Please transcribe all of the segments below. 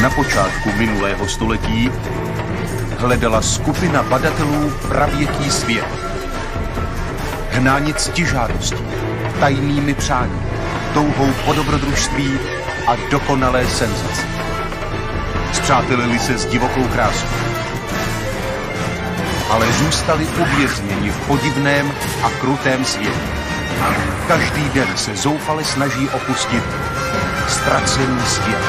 Na počátku minulého století hledala skupina badatelů pravěký svět. Hnáni ctižádostí, tajnými přáními, touhou po dobrodružství a dokonalé senzaci. Spřátelili se s divokou krásou, ale zůstali uvězněni v podivném a krutém světě. Každý den se zoufale snaží opustit ztracený svět.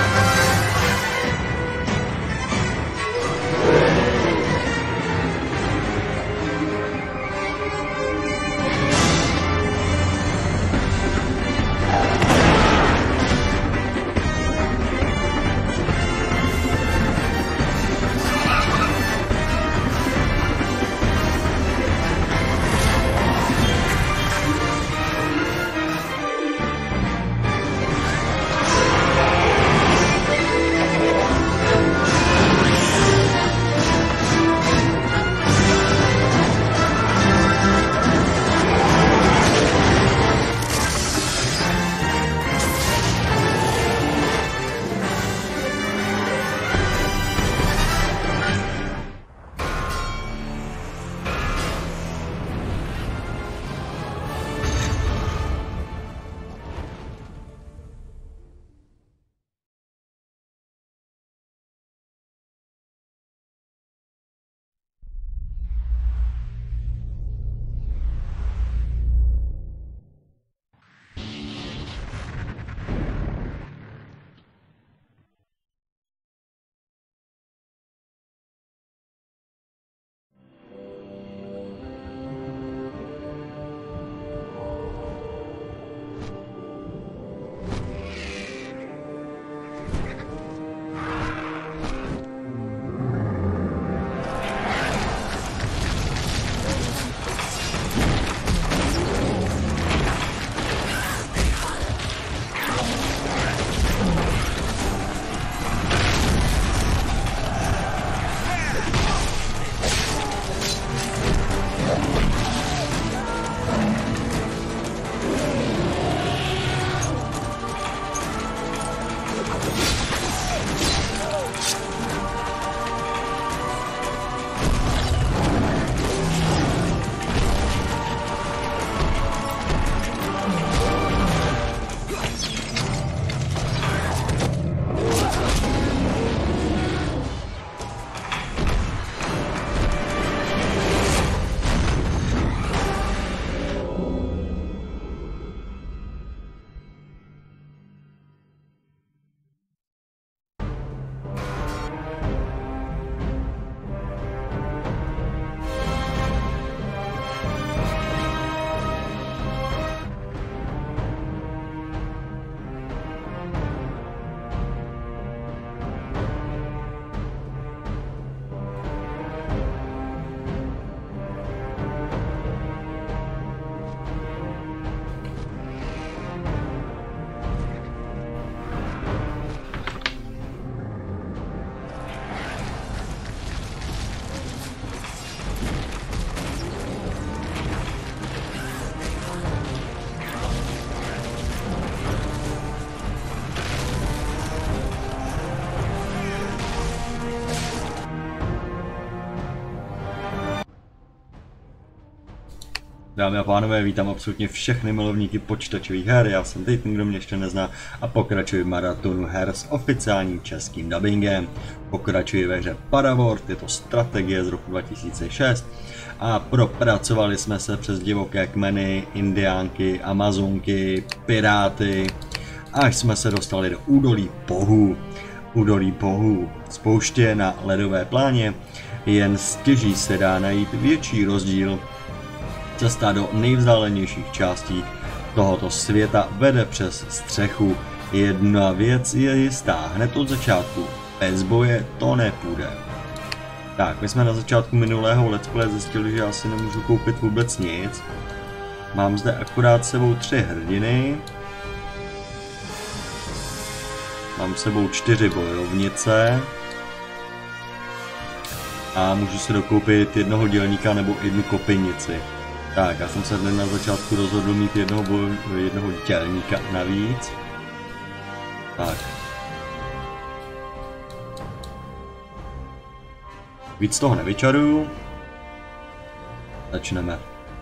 Dámy a pánové, vítám absolutně všechny milovníky počítačových her, já jsem Titan, kdo mě ještě nezná, a pokračuji v maratonu her s oficiálním českým dubbingem. Pokračuji ve hře Paravort, je to strategie z roku 2006 a propracovali jsme se přes divoké kmeny, indiánky, amazonky, piráty, až jsme se dostali do údolí bohů. Údolí bohů z pouště na ledové pláně, jen stěží se dá najít větší rozdíl. Cesta do nejvzdálenějších částí tohoto světa vede přes střechu. Jedna věc je jistá, hned od začátku, bez boje to nepůjde. Tak, my jsme na začátku minulého let's play zjistili, že já si nemůžu koupit vůbec nic. Mám zde akorát s sebou 3 hrdiny. Mám s sebou 4 bojovnice. A můžu si dokoupit jednoho dělníka nebo jednu kopinici. Tak, já jsem se hned na začátku rozhodl mít jednoho dělníka navíc. Tak. Víc toho nevyčaruju. Začneme.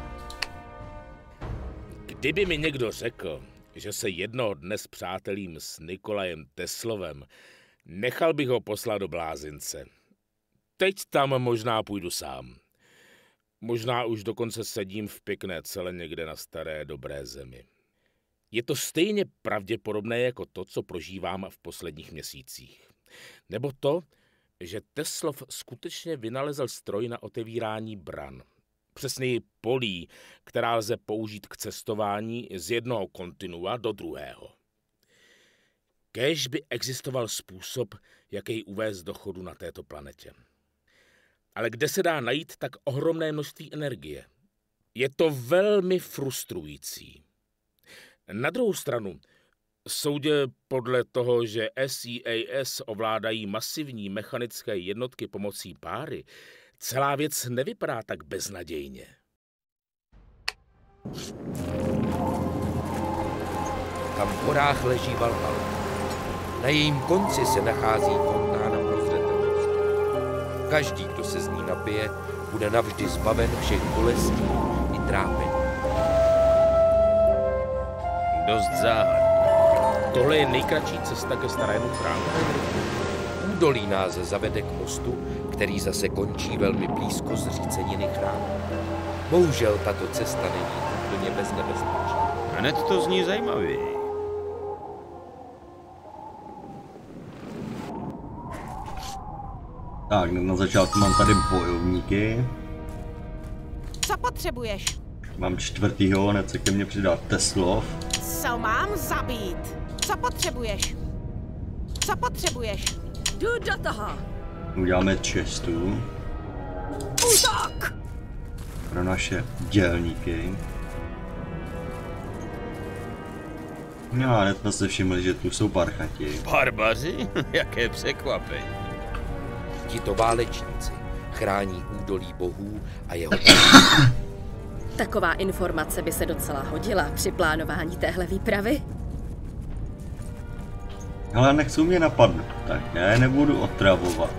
Kdyby mi někdo řekl, že se jednoho dne spřátelím s Nikolajem Teslovem, nechal bych ho poslat do blázince. Teď tam možná půjdu sám. Možná už dokonce sedím v pěkné cele někde na staré dobré zemi. Je to stejně pravděpodobné jako to, co prožívám v posledních měsících. Nebo to, že Teslov skutečně vynalezl stroj na otevírání bran. Přesněji polí, která lze použít k cestování z jednoho kontinua do druhého. Kéž by existoval způsob, jak jej uvést do chodu na této planetě. Ale kde se dá najít tak ohromné množství energie? Je to velmi frustrující. Na druhou stranu, soudě podle toho, že SEAS ovládají masivní mechanické jednotky pomocí páry, celá věc nevypadá tak beznadějně. Tam v horách leží Valhalla. Na jejím konci se nachází fontána prozřetelnosti. Každý, kdo se z ní napije, bude navždy zbaven všech bolestí i trápení. Dost záhad. Tohle je nejkratší cesta ke starému chrámu. Údolí nás zavede k mostu, který zase končí velmi blízko zříceniny chrámu. Bohužel tato cesta není úplně bez nebezpečí. Hned to zní zajímavě. Tak, na začátku mám tady bojovníky. Co potřebuješ? Mám čtvrtýho, hned se ke mně přidá Teslov. Co mám zabít? Co potřebuješ? Co potřebuješ? Jdu do toho! Uděláme čestu Útok! pro naše dělníky. No a hned jsme se všimli, že tu jsou parchati. Barbaři? Jaké překvapení. Tito válečníci chrání údolí bohů a jeho... Taková informace by se docela hodila při plánování téhle výpravy. Ale nechcou mě napadnout, tak já je nebudu otravovat.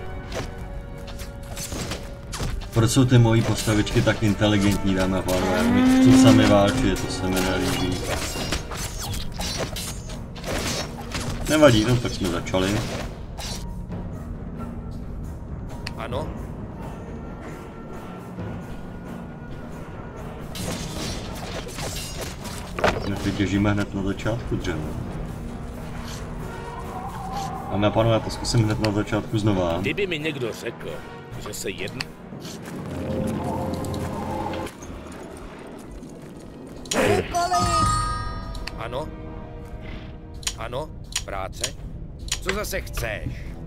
Proč jsou ty mojí postavičky tak inteligentní, dámy a pánové? Co sami válčí, to se mi nelíbí. Nevadí, no tak jsme začali. Ano? Vytěžíme hned na začátku dřevo. Dámy a pánové, to zkusím hned na začátku znova. Kdyby mi někdo řekl, že se jedná... Ano? Ano? Práce? Co zase chceš?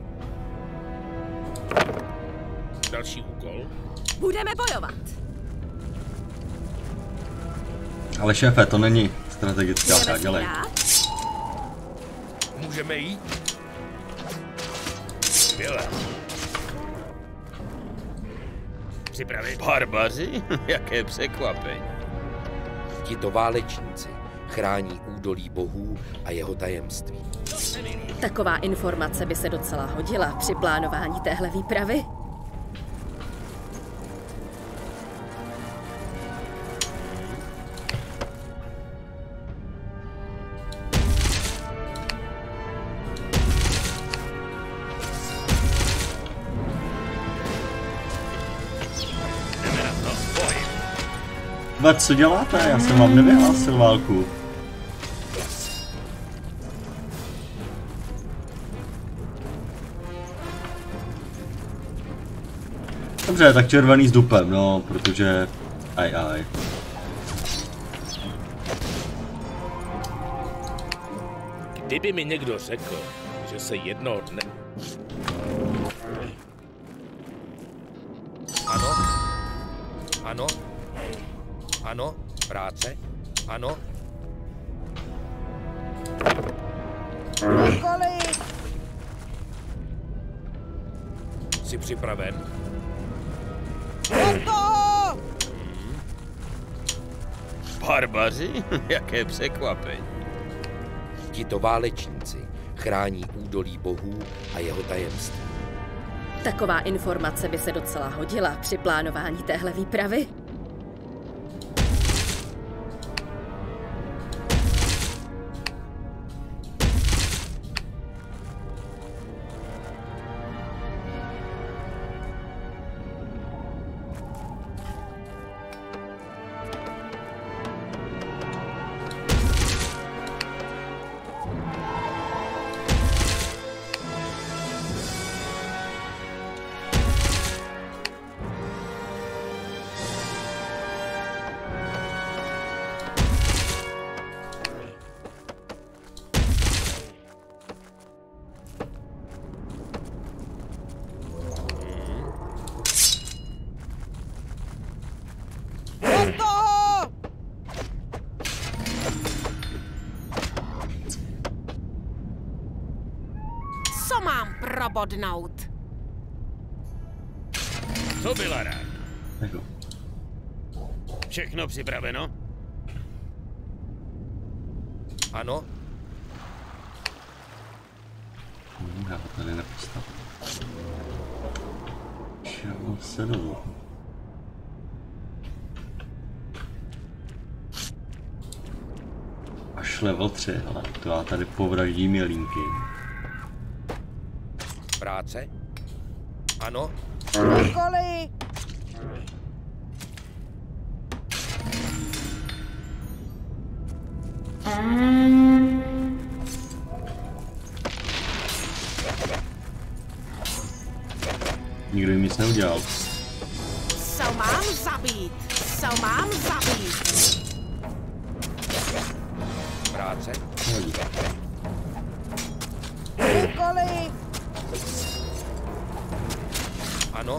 Další úkol? Budeme bojovat! Ale šéfe, to není strategická hra, dělej. Můžeme jít? Skvěle. Připravit. Barbaři? Jaké překvapení. Tito válečníci chrání údolí bohů a jeho tajemství. Taková informace by se docela hodila při plánování téhle výpravy. Co děláte? Já jsem vám nevyhlásil válku. Dobře, tak červený s dupem, no, protože... Aj. Kdyby mi někdo řekl, že se jednoho dne... Ano? Ano? Ano? Práce? Ano? Jsi připraven? Barbaři? Jaké překvapení. Tito válečníci chrání údolí bohů a jeho tajemství. Taková informace by se docela hodila při plánování téhle výpravy. Co mám probodnout? Co byla rád? Jako. Všechno připraveno? Ano, Já to tady nepostavím. Čeho se dolů? Až level 3, ale to já tady povraždím jelínky. práce. Ano, Nikoli! Nikdo jim nic neudělal. Co mám zabít? Co mám zabít? práce. Nevadí. Nikoli! Ano,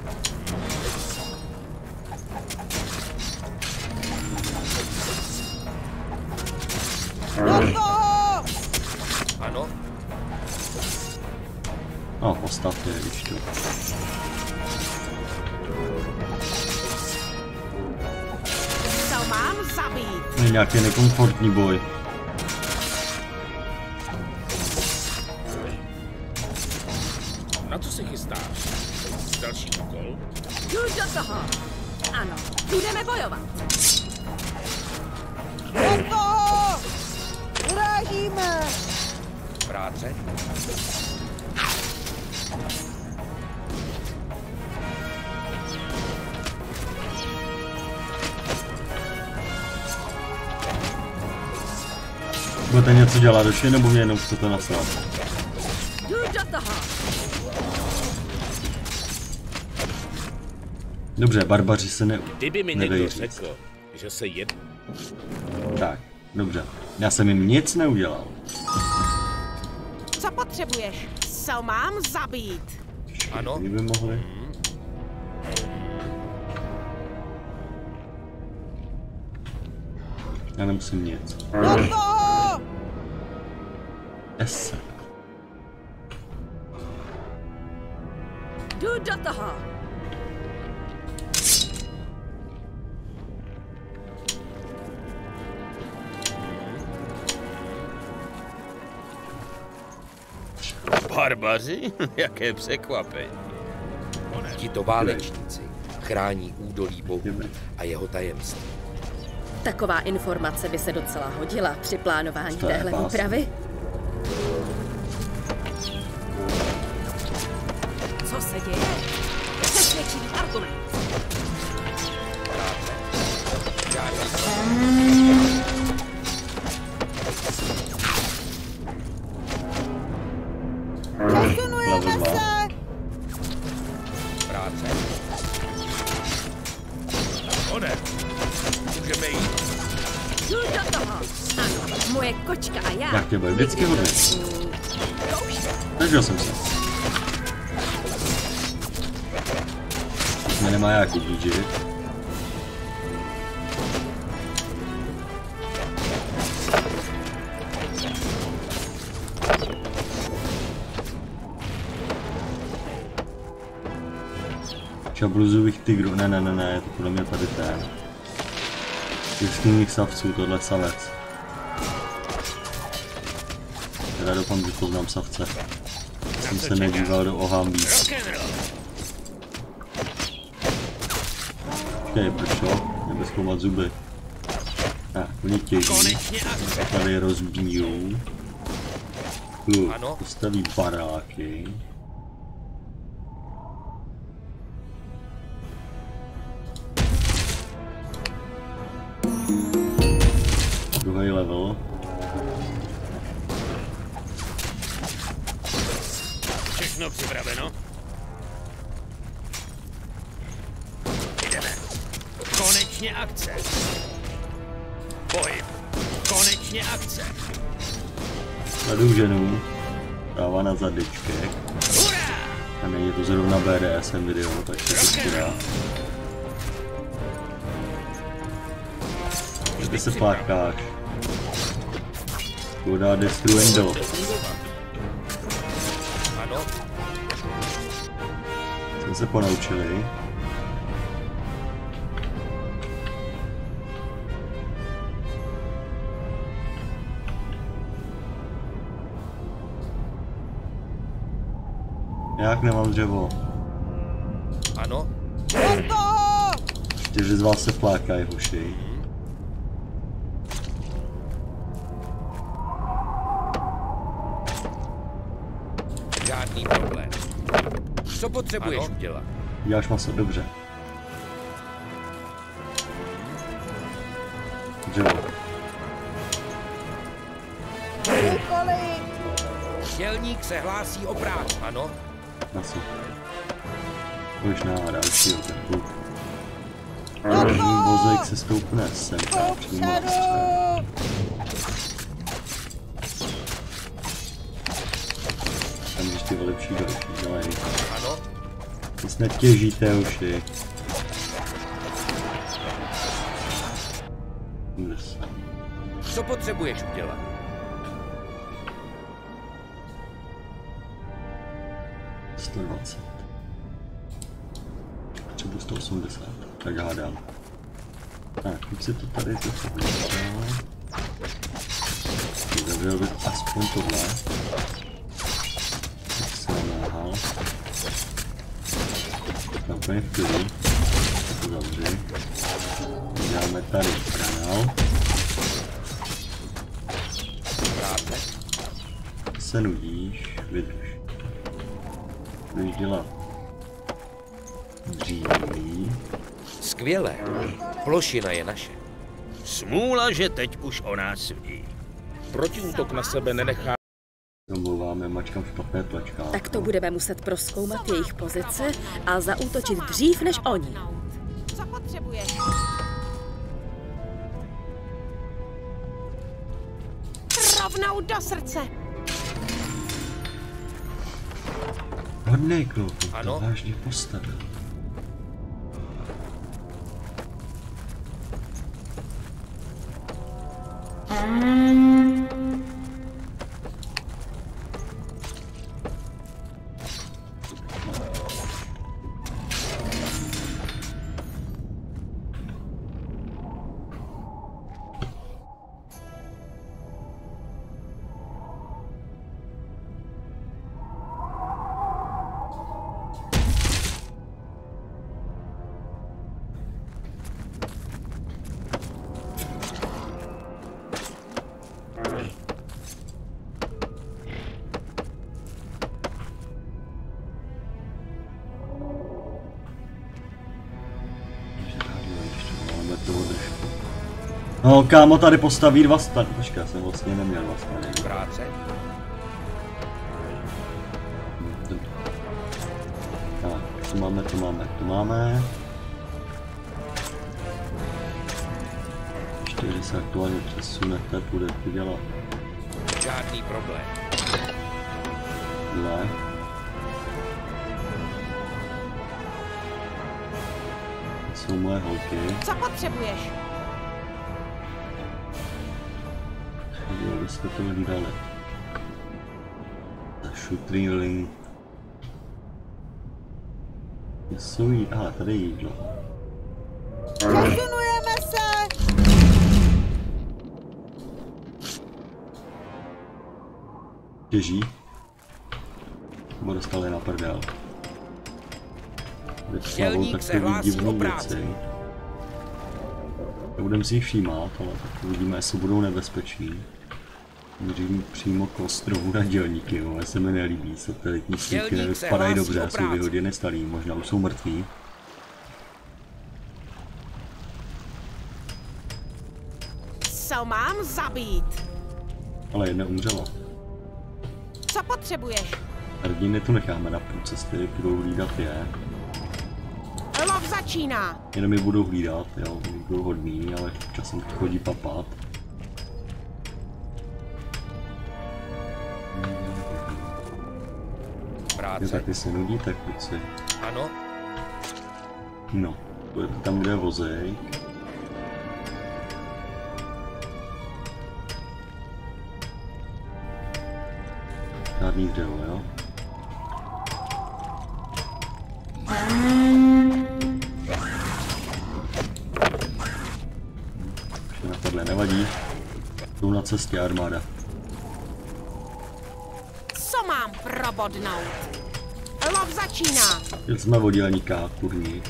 ano, No, postavte je, když tu. Co mám zabít? Je nějaký nekomfortní boj. Na co se chystáš? Další úkol? Jdu do toho! Ano, budeme bojovat. Urážíme! práce. Budete něco dělat ještě, nebo mě jenom chcete naslat? Jdu do toho! Dobře, barbaři se Kdyby mi nedají někdo říct. řekl, že se Tak, dobře. Já jsem jim nic neudělal. Co potřebuješ? Co mám zabít? Ano, Kdyby mohli. Já nemusím nic. Ese. Jdu do toho! Barbaři? Jaké překvapení. tito válečníci chrání údolí bohů a jeho tajemství. Taková informace by se docela hodila při plánování To je téhle pás. výpravy. Co se děje? Přesvědčivý argument. Level 2. Práce. Ode! Můžeme jít. Jdu do toho! Ano, moje kočka a já. Jak tě bude vždycky hodně. Nežil jsem se. Mě nemá jak udížit. Čabluzových tygrů, ne, je to podle mě tady ten. Pěstných savců, tohle savec. Teda doufám, že poznám savce. jsem se nedíval do ohambí. Počkej, proč to? Nebo zkoumat zuby. Tak, oni těží. Tady rozbíjou. Postaví baráky. Druhý level. Všechno připraveno? Jdeme. Konečně akce. Pohyb. Konečně akce. Sleduju ženu. Dává na zadečkek. A není to zrovna BDSM video, tak se to dá. Kde se plákáš? Voda destruendo. Jsme se ponaučili. Jak nemám dřevo? Ano. 4 z vás se plákají, hoši. Žádný problém. Co potřebuješ udělat? Děláš maso, dobře. Dřevo. Dělník se hlásí o práci, ano? Maso. Možná dalšího tepu. Rožní vozejk se stoupne sem přímo na střed. Tam když ty lepší další, zelený. Ano? Vy snad těžíte uši. Co potřebuješ udělat? Potřebuji 180, tak hádám. Tak, teď si to tady trochu vypadá. Zavřel bych aspoň tohle. Tak se namáhal. Na úplně v klidu. Tak to zavři. Děláme tady kanál. Se nudíš, vydrž. Budeš dělat dříví. Skvělé. Plošina je naše. Smůla, že teď už o nás ví. Protiútok na sebe nenechá. Domluváme, mačkám špatné tlačkátko. Tak to budeme muset prozkoumat jejich pozice a zaútočit dřív než oni. Co potřebuješ? Rovnou do srdce. Hodnej kluk, Ano? to vážně postavil. No kámo, tady postaví dva stany. Počkej, já jsem vlastně neměl dva stany. Práce? Tak, to máme, to máme, to máme. Ještě když se aktuálně přesunete, budete dělat. Žádný problém. Dle. To jsou moje holky. Co potřebuješ? Jo, byste to vydali. Shooting link. Kde jsou jí? Aha, tady je jídlo. Posunujeme se! Těží. Bo dostali na prdel. Dělník se hlásí o práci. Nebudem si jich všímat, ale tak uvidíme, jestli budou nebezpeční. Mířím přímo k ostrovu na dělníky, jo, se mi nelíbí, satelitní snímky nevypadají dobře, jsou vyhoděny starý, možná už jsou mrtví. Co mám zabít? Ale jedna umřela. Co potřebuješ? Hrdiny tu necháme na půl cesty, budou hlídat je. Lov začíná. Jenom je budou hlídat, jo, budou hodný, ale časem chodí papat. Práce. Taky se nudíte, kluci. Ano. No, budete tam, kde je vozejk. Žádný dřevo, jo? Už napadle, nevadí. Jsou na cestě armáda. Co mám probodnout? Lov začíná. Jsme o dělníka, kurní.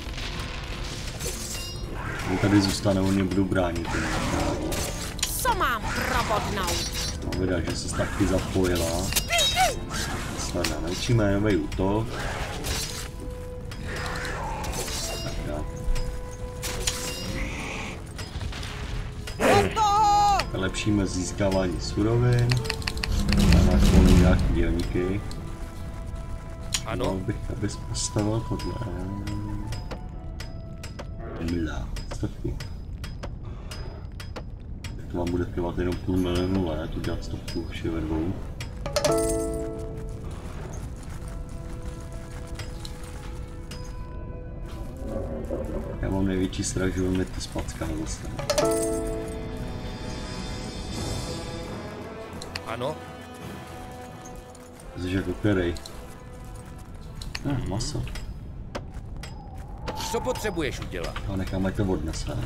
Oni tady zůstanou, oni budou bránit. Co mám probodnout? No, vydá, že se taky zapojila. Snadná, naučíme nový útok. Lepšíme získávání surovin. A máš volný nějaký dělníky. Ano. Mohl bych, abys postavil tohle. Mila, stovku. To vám bude trvat jenom půl milionu let, udělat stovku vše ve dvou. Já mám největší strach, že on mi to spacká zase. Ano. Jsi jako který? Maso. Co potřebuješ udělat? A nechám, ať to odnese.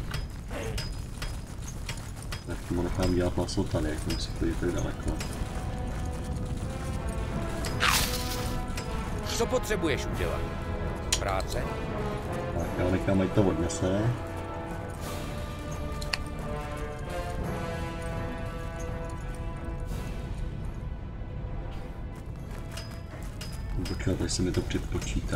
Tak tomu nechám dělat maso tady, jak musí chodit tak daleko. Co potřebuješ udělat? Práce? Tak já nechám, ať to odnese. Počkat, až se mi to předpočítá.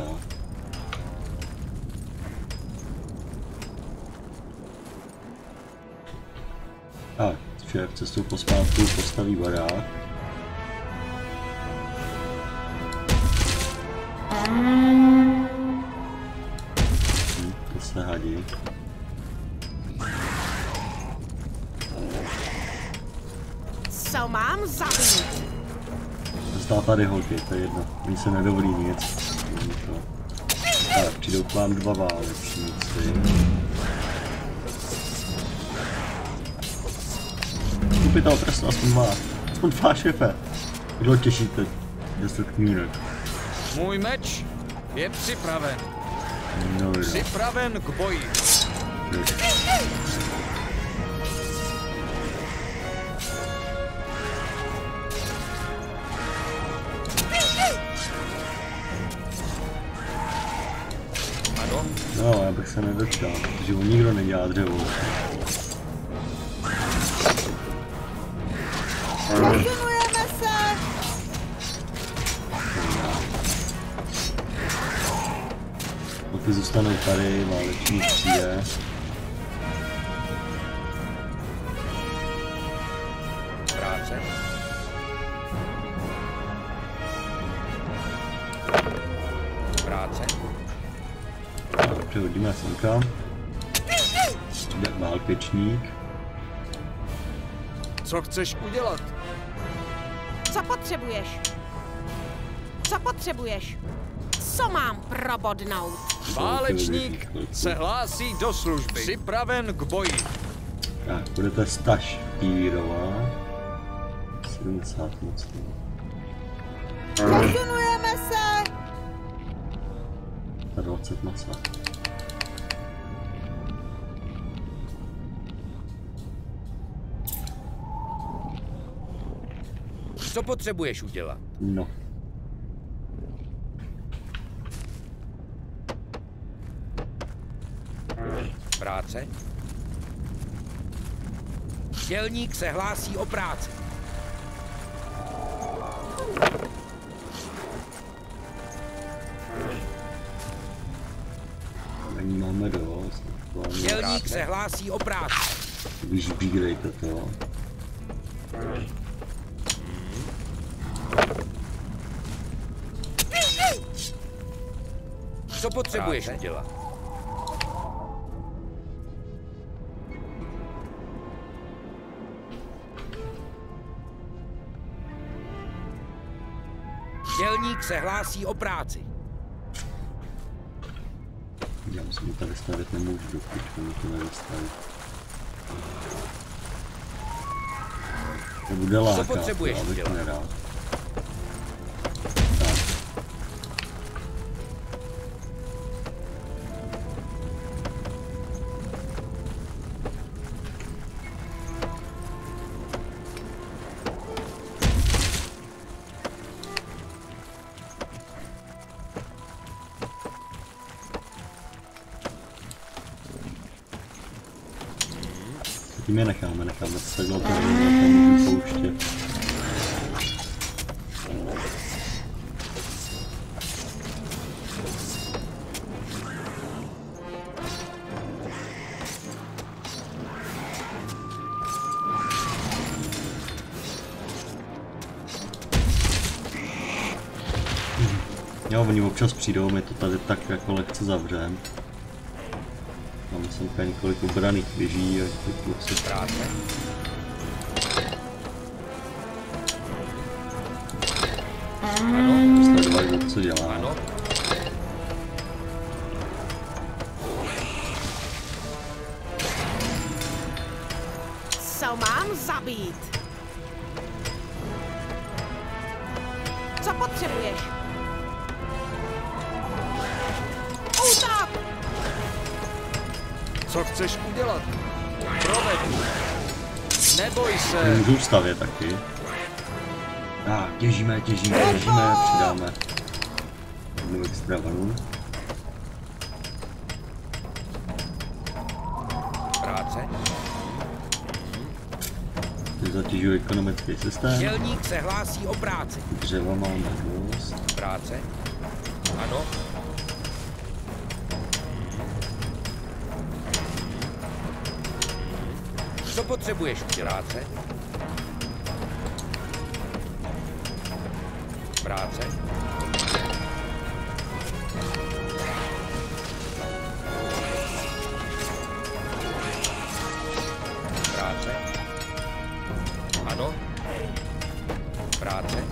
Tak, šéf cestou pospátku postaví barák. To se hadí. Co mám zabít? Zastá tady holky, to je jedno. Oni se nedovolí nic. Tak, přijdou k vám dva válečníci. Kupitel trestu, aspoň má. Aspoň dva, šéfe. Kdo těšíte? 10 knínek. Můj meč je připraven. No, Připraven k boji. Ano. No, já bych se nedočkal, protože on nikdo nedělá dřevo. Posunujeme se! Ty zůstanou tady, válečník přijde. Práce. Práce. Přehodíme semka. Jde válečník. Co chceš udělat? Co potřebuješ? Co potřebuješ? Co mám probodnout? Válečník se hlásí do služby. Připraven k boji. Tak, budete staž Týrová. 70 moc. Posunujeme se! 20 masa. Co potřebuješ udělat? No. Práce. Dělník se hlásí o práci. Ani máme dost. Dělník se hlásí o práci. Vyžbírejte to. Co potřebuješ udělat? Dělník se hlásí o práci. Já musím to vystavit, nemůžu dokud to nevystavit. To bude lákat, potřebuješ abych dělat? nerád. Tím je necháme se takhle to můžu pouštět. Jo, oni občas přijdou, my to tady tak jako lehce zavřem. Máme sem tady několik obraných věží a ty kluci. Práce. Ano. Sledovat, co dělá. Ano. Co mám zabít? Co potřebuješ? Útok! Co chceš udělat? Provedu. Neboj se. Můžu stavět taky. Tak, těžíme, přidáme jednu extra vanu. Práce. Ty zatěžuje ekonomický systém. Dělník se hlásí o práci. Dřeva máme dost. Práce. Ano. Co potřebuješ udělat? Práce. Práce. Ano. Práce.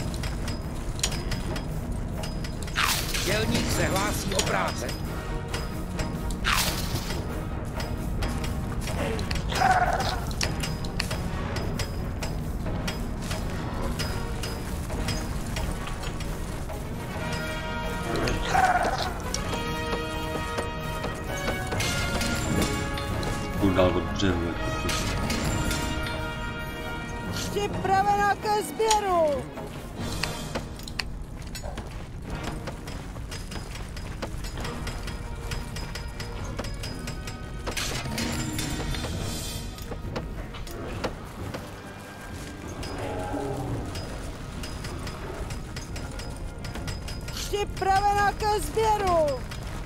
Dělník se hlásí o práce. Dál od břehu, jako Připravená ke sběru! Připravená ke sběru!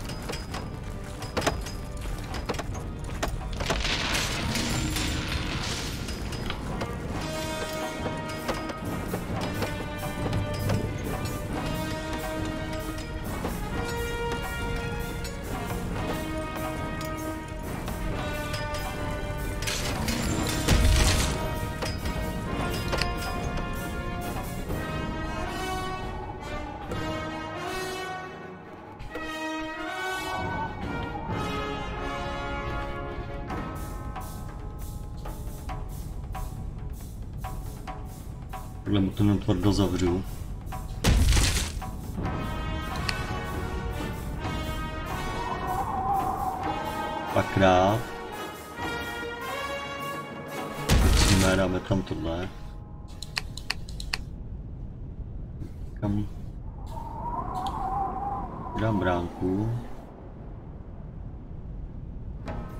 takhle mu to natvrdo zavřu. Dvakrát. Musíme, dáme tam tohle. Kam? Dám bránku.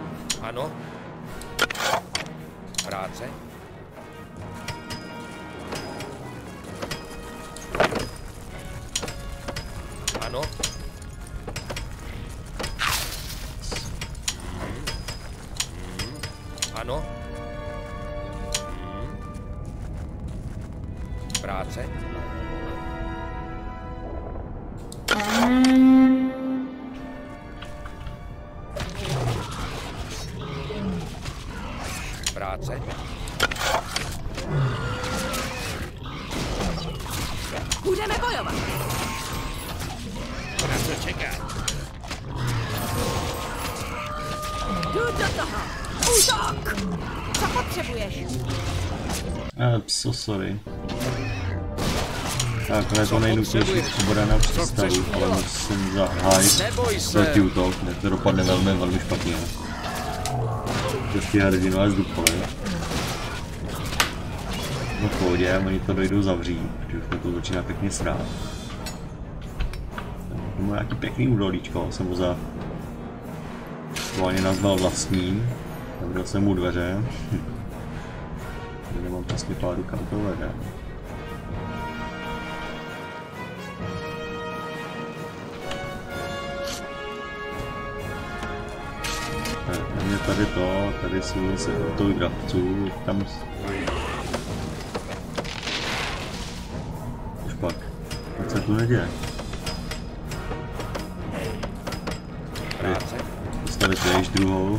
Ano. Práce. Ano. Ano. Práce. Práce. Budeme bojovat. Na co čekat? Jdu do toho. Útok! Co potřebuješ? Sorry. Takhle to nejnutnější svoboda na přístavu, ale musím zahájit protiútok, ne to dopadne velmi špatně. Český hrdinu a zdupali. No v pohodě, oni to dojdou zavřít, protože už to začíná pěkně srát. To má nějaký pěkný údolíčko, jsem ho schválně nazval vlastním. Zavřel jsem mu dveře. Nemám přesně pládu, kam to vede. Mě tady jsou zase autografců, tam... Už pak, co se tu neděje? Tady postavit věž druhou.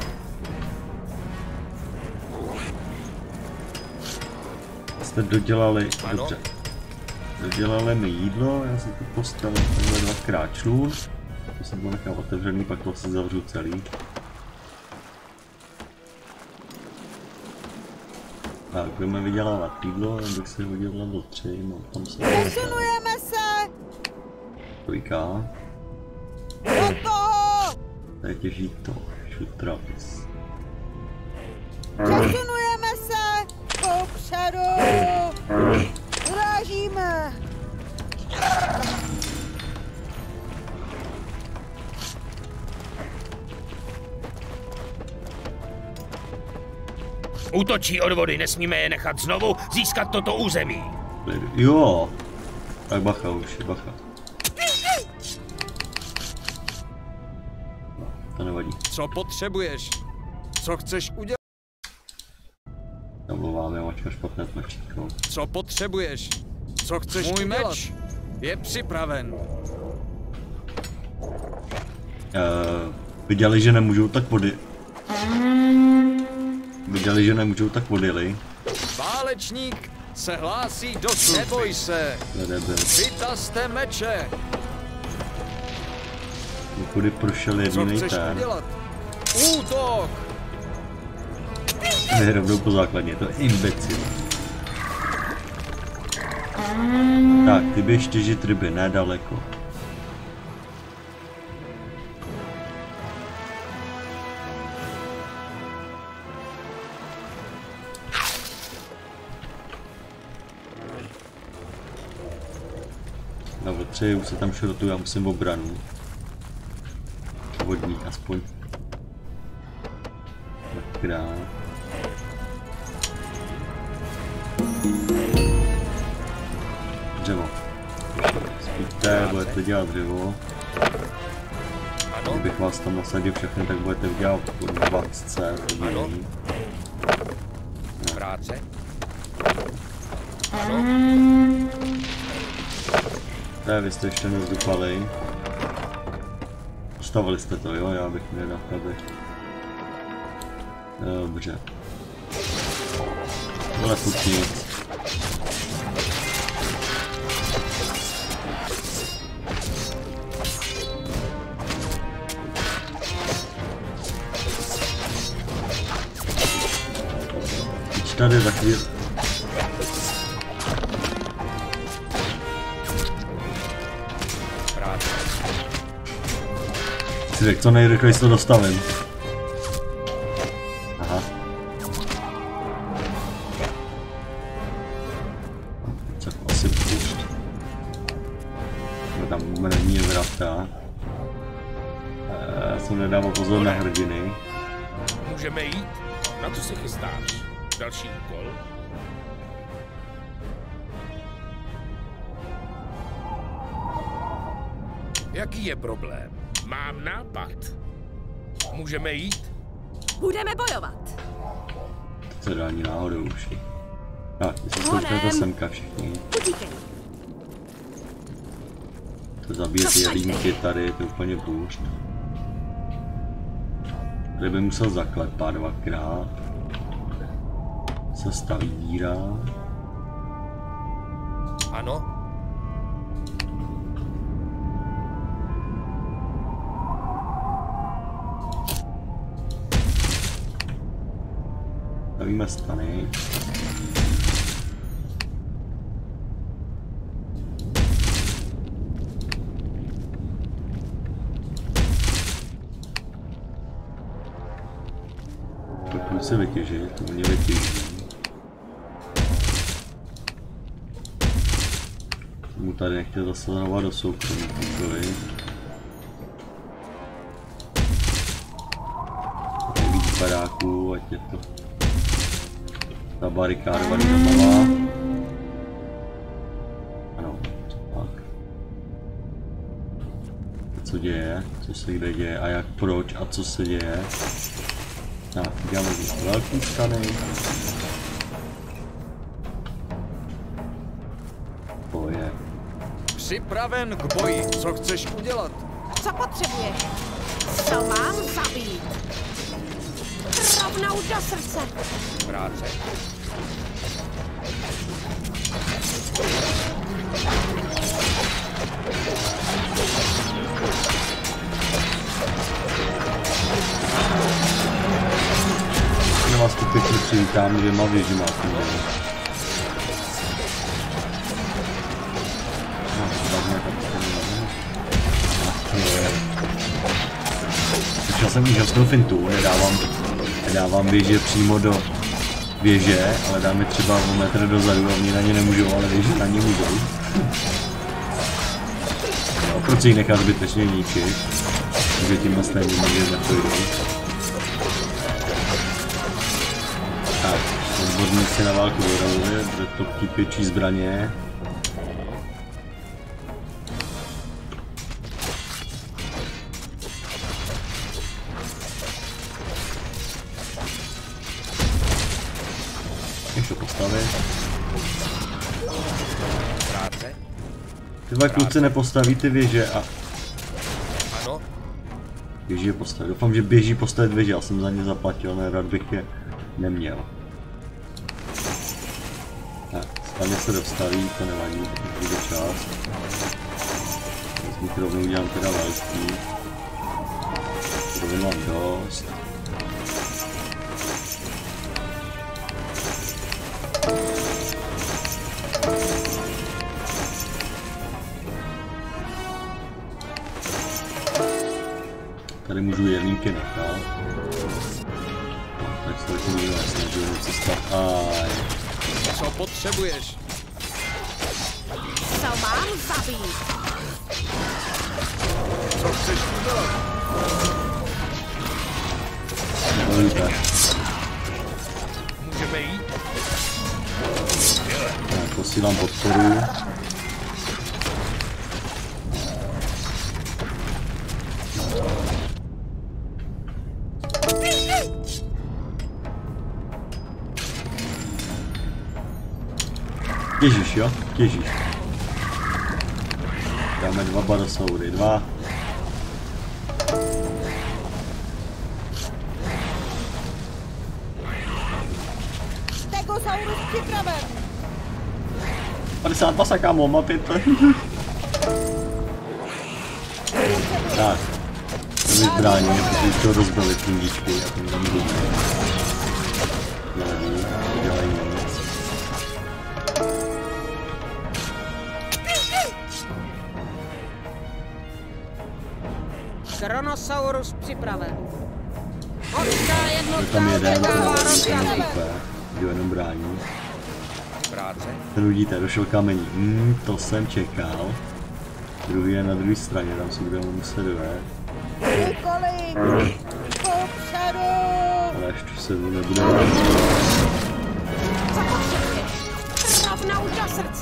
Jste dodělali, dobře. Dodělali mi jídlo, já si to postavím takhle dvakrát člun. To jsem to nechal otevřený, pak to asi zavřu celý. Tak, budeme vydělávat jídlo, abych si hodil level 3, mám tam se... Posunujeme se! Trojka. Do toho! Tady těží to, šutravis. Posunujeme se! Popředu! Urážíme! Útočí od vody, nesmíme je nechat znovu získat toto území. Jo, tak bacha už, bacha. No, to nevadí. Co potřebuješ? Co chceš udělat? Omlouváme, mačka špatné tlačítko. Co potřebuješ? Co chceš udělat? Můj meč je připraven. Viděli, že nemůžou tak vody. Viděli, že nemůžou tak vodily. Válečník se hlásí do služby. Neboj se. Vytazte meče. Kudy prošel jediný ten. Co chceš udělat? Útok! Ne, rovnou po základně, to je imbecil. Tak, ty běž těžit ryby, ne daleko. Level 3, už se tam šrotuju, já musím obranu. Vodní aspoň. Dvakrát. Dřevo. Spíte, budete dělat dřevo. Kdybych vás tam nasadil všechny, tak budete dělat po 20. Práce. Ano. Vy jste ještě nezdupali. Postavili jste to, jo? Já bych nedal tady. Dobře. Ale furt nic. Teď tady za chvíli. Si řekl, co nejrychleji to dostavím. Aha. Co asi půjšť. Tam není vrata. Já jsem nedával pozor na hrdiny. Můžeme jít? Na co se chystáš? Další úkol? Jaký je problém? Mám nápad. Můžeme jít? Budeme bojovat. To dá ani náhodou už. Tak, to semka všichni. Utíkej. To zabije ty jelínky tady, je to úplně bůřt. Tady by musel zaklepat dvakrát. Se staví díra. Ano. Stavíme stany. Pojďme se vytěžit, oni vytěží. Mu tady nechtěl zasahovat do soukromí takový. Tady víc baráků, ať je to zabarikádovaný domova. Ano, tak. Co děje? Co se kde děje? A jak, proč? A co se děje? Tak, děláme zase velký stany. Boje. Připraven k boji. Co chceš udělat? Co potřebuješ? Co mám zabít? Rovnou do srdce. Práce. Já vás tu pěkně přivítám dvěma věžima. Já jsem úžasnou fintu, nedávám věže přímo do věže, ale dáme třeba o metr dozadu a oni na ně nemůžou, ale věže na ně můžou. No, proč jich nechat zbytečně ničit, takže tímhle stejným věže neprojdou. Tak, odborníci na válku dorazili, bude to kypěčí zbraně. Ještě postavit. Práce. Ty dva kluci nepostaví ty věže a... Ano. Běží je postavit. Doufám, že běží postavit věže, já jsem za ně zaplatil, nerad bych je neměl. Tak, stane se dostaví, to nevadí, to bude čas. Z nich rovnou udělám teda velký. Rovnou mám dost. Tady můžu jelínky nechat. Tak se to můžu snažit něco stát. Co potřebuješ? Co mám zabít? Co chceš udělat? Nebolíte. Můžeme jít? Tak, posílám podporu. Těžíš, jo? Těžíš. Dáme 2 barosaury, 2. Stegosaurus připraven. 52 sakámo, má 5. Tak. To mi zbraní, protože to rozbili fundičky a tím tam jdu. Nevadí, dělají nic. Kronosaurus připraven. Horská Je jednotka tam jeden, ten očekává nevím, rozkaz. kdo jenom brání. Práce. Ten vidíte, došel kamení. To jsem čekal. Druhý je na druhé straně, tam si budeme muset dojít. Úkoly! Popředu! Ale sedu nebude. Rovna do srdce.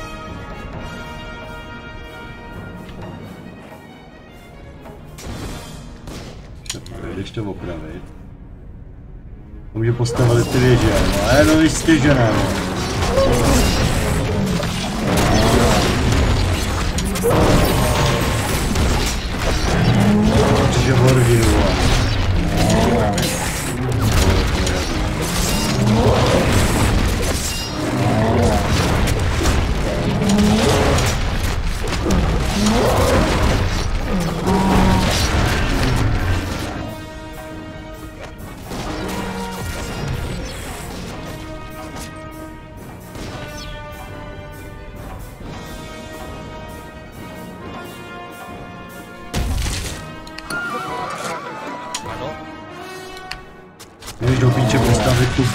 Jdeš to opravit. Může postavili ty věže, ale no vy jste žena. Určitě hordy, Můžeš do píče postavit tu.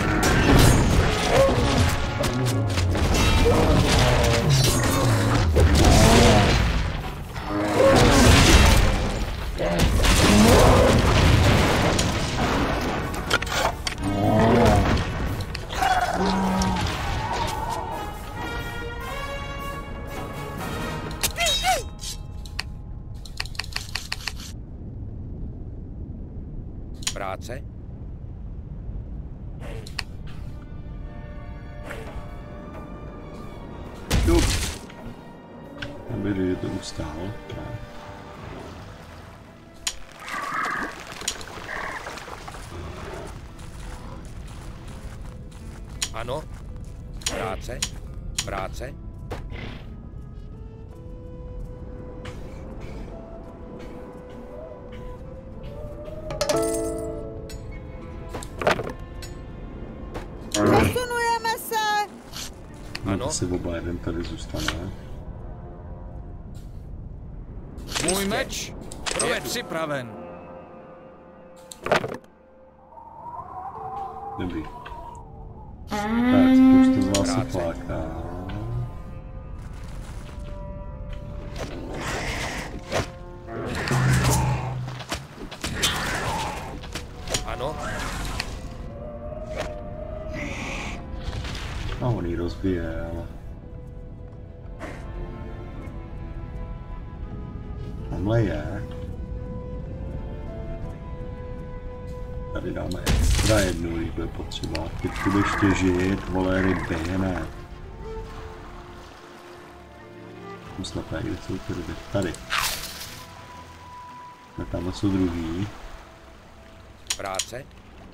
Práce? Aby je to ustál. Ano. Práce? Práce? Posunujeme se! Ano. Asi oba jeden tady zůstane. Můj meč je připraven. Dobrý. Tak, už to z vás se fláká. Ano. A on ji rozbije, ale... Tamhle je. Tady dáme extra jednu, když bude potřeba. Teď budeš těžit, vole, ryby, ne. Muslepé, kde jsou ty ryby? Tady. A tamhle jsou druhý. Práce?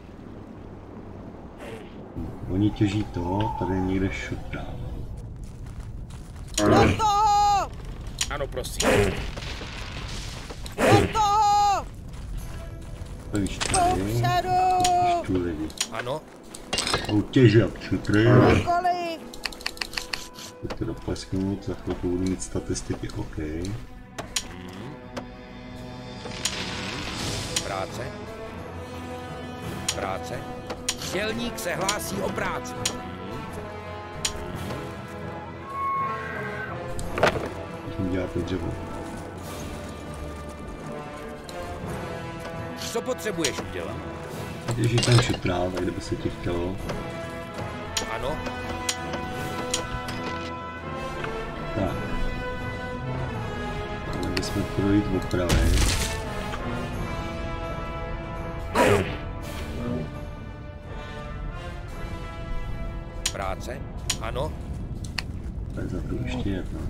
Oni těží to, tady někde shutdown. Ano, prosím. To víš tady. Tu lidi. Ano. Utěži upšutry. Teď to doplesknout, za chvilku budu mít statistiky OK. Práce? Práce? Dělník se hlásí o práci. Musím dělat to dřevo. Co potřebuješ udělat? Těží ten šutrál, tak kdyby se ti chtělo. Ano. Tak. Ale bychom projít opravy. Práce? Ano. Tak za to ještě jedno.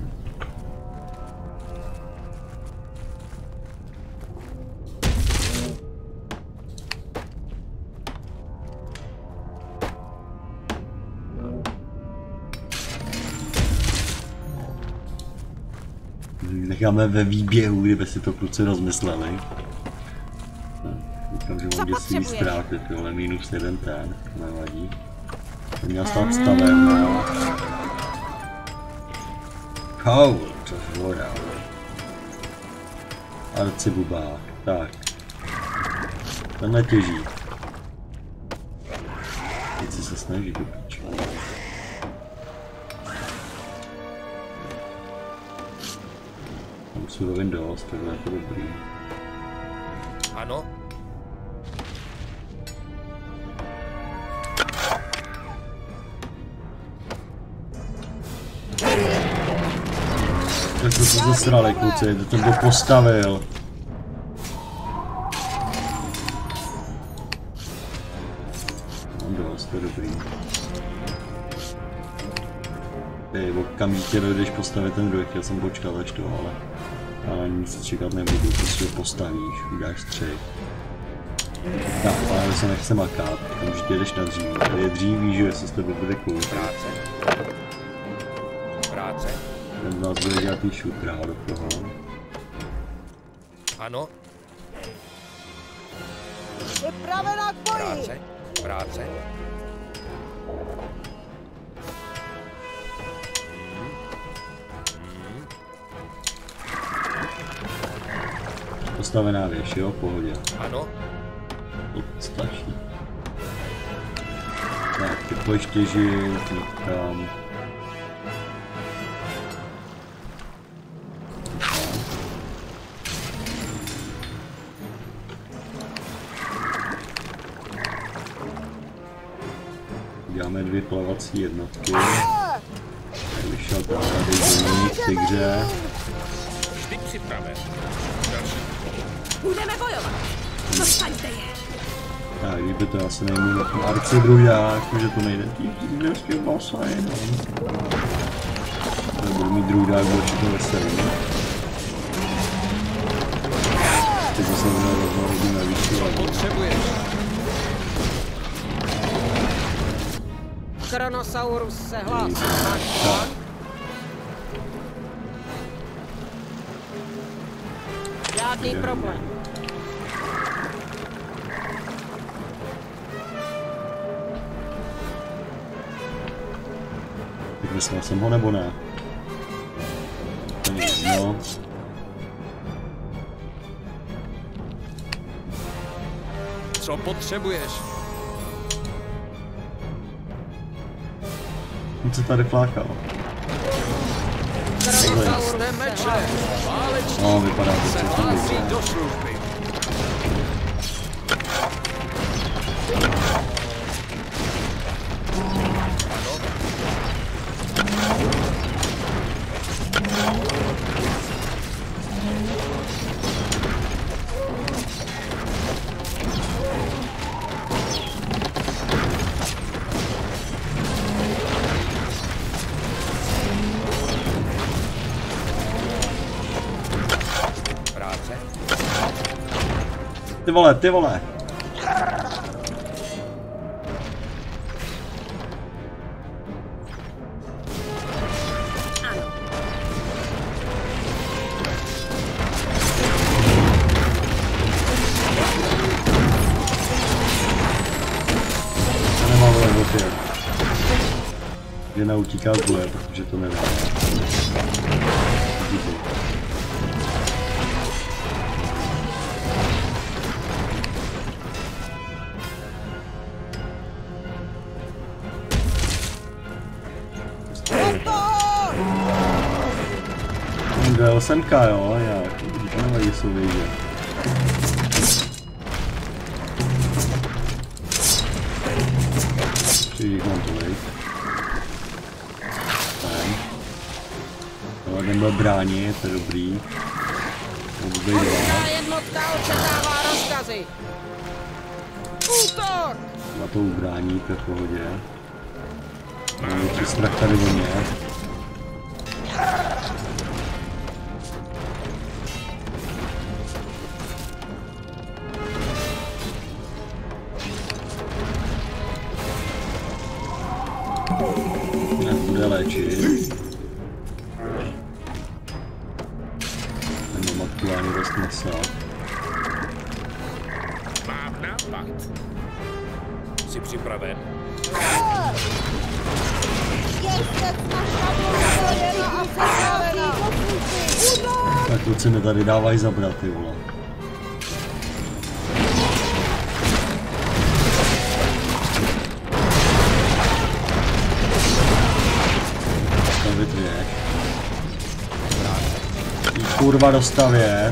Necháme ve výběhu, kdyby si to kluci rozmysleli. Říkám, že mám děsivý ztráty, ale minus jeden ten, nevadí. To měl stát stavem, no. Koul, což voda. Arcibubák, tak. Tenhle těží. Teď si se snaží do píče. Mám surovin dost, takhle je to dobrý. Ano. Tak to se zasrali, kluci, to ten to postavil. Mám dost, to je dobrý. Ty, okamžitě dojdeš postavit ten druhý, chtěl jsem počkat až to, ale nic čekat nebudu, prostě ho postavíš, uděláš střih. Tak, ale se nechce makat, okamžitě jdeš na dříví, tady je dříví, že jestli z tebe bude cool. Práce. Ten z nás bude dělat tý šutra do toho. Ano. Připravená k boji! Práce. Práce. Postavená věž, jo, v pohodě. Ano. To stačí. Tak, ty pojď těžit někam. Děláme 2 plavací jednotky. Tak vyšel tam tady v tygře. Vždy připraven. Budeme bojovat! Dostaňte je! Tak, kdyby to asi nejmu arcidruďák, že to nejde vždycky basaj, no. Nebudu mít drůdák, bude všechno veselý. Teď zase hodí na výšku. Potřebuješ. Kronosaurus se hlásí. Žádný problém. Tak vyslal jsem ho nebo ne? To je jedno. Co potřebuješ? On se tady flákal. Přitaste meče! Válečník No, vypadá to se celkem hlásí dobře. do služby. Práce. Ty vole, ty vole! Já nemám vole opět. Žena utíká z boje, protože to nedá. Jel semka, jo, nějak. To nevadí, jsou vědě. Přijď mám tolik. Fajn. Tohle ten byl bránit, to je dobrý. Každá jednotka očekává rozkazy. Útok! Na to ubrání, to je v pohodě. Mám větší strach tady o mě. Bude léčit. Nemám aktuálně dost masa. Mám nápad. Jsi připraven? Tak kluci mi tady dávají zabrat, ty vole. Stavit věž. Kurva dostavět.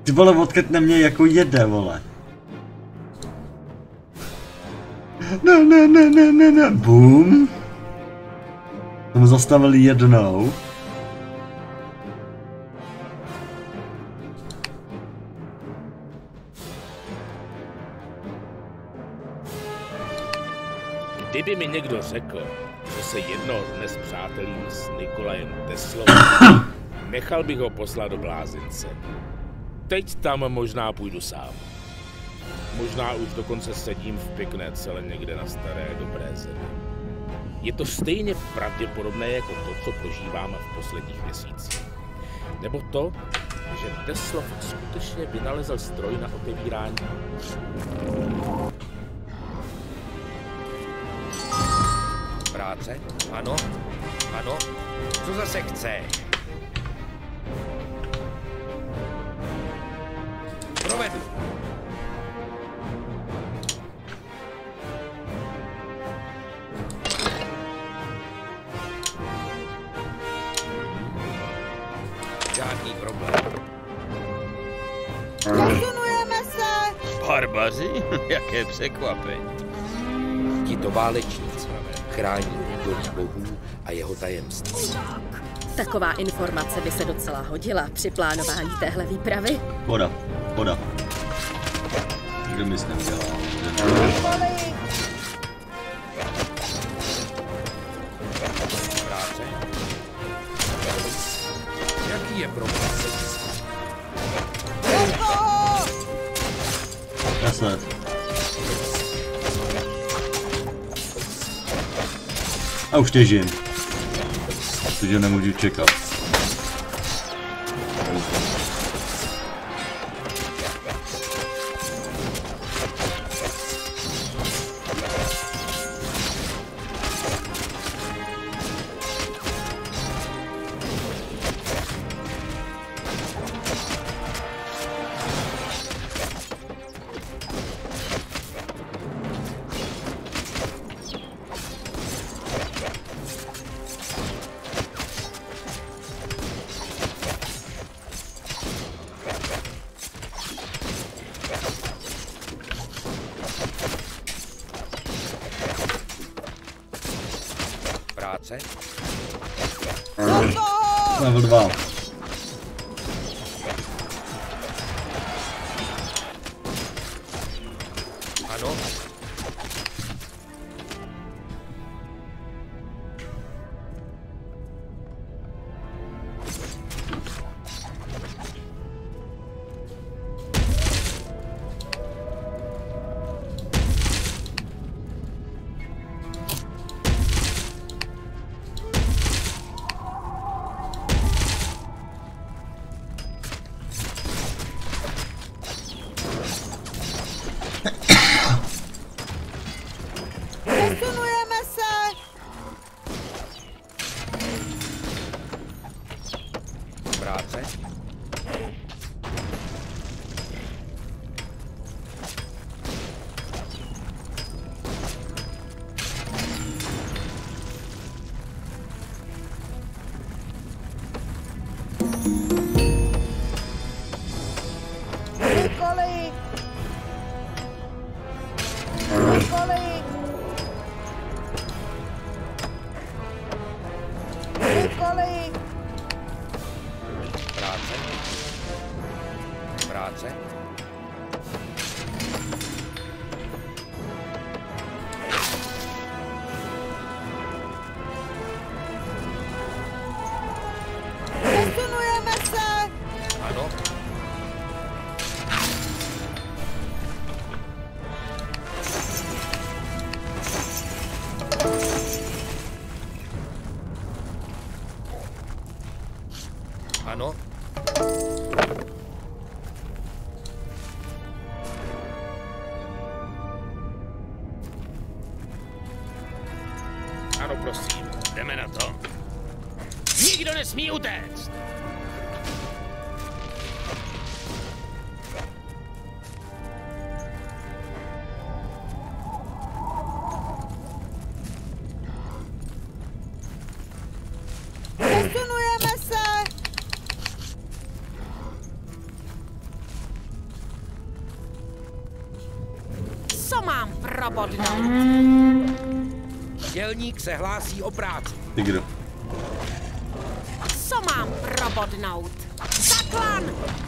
Ty vole, odkud na mě jako jede, vole. Ne. Boom. Tomu zastavili jednou. Kdyby mi někdo řekl, že se jednoho dne spřátelím s Nikolajem Teslovem, nechal bych ho poslat do blázince. Teď tam možná půjdu sám. Možná už dokonce sedím v pěkné cele někde na staré dobré zemi. Je to stejně pravděpodobné jako to, co prožíváme v posledních měsících. Nebo to, že Teslov skutečně vynalezl stroj na otevírání. Práce? Ano? Ano? Co zase chceš? Provedu. Žádný problém. Posunujeme se! Barbaři? Jaké překvapení. Tito válečníci chrání údolí bohů a jeho tajemství. Taková informace by se docela hodila při plánování téhle výpravy. Voda. Kdo mi s tím dělal? Práce? Jaký je problém? Zase. A už těžím. Protože nemůžu čekat. Práce? Level 2. Ano? Posunujeme se! Práce? Nikoli! Práce? Práce? Posunujeme se! Ano? Ano? Ano, prosím, jdeme na to. Nikdo nesmí utéct! Posunujeme se! mám probodnout? Dělník se hlásí o práci. Tygr. Co mám probodnout? Zaklan!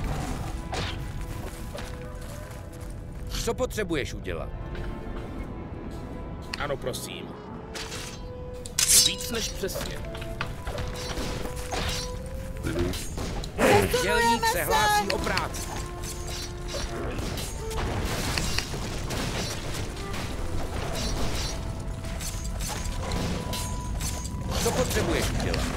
Co potřebuješ udělat? Ano, prosím. Víc než přesně. Dělník se hlásí o práci. Co potřebuješ udělat?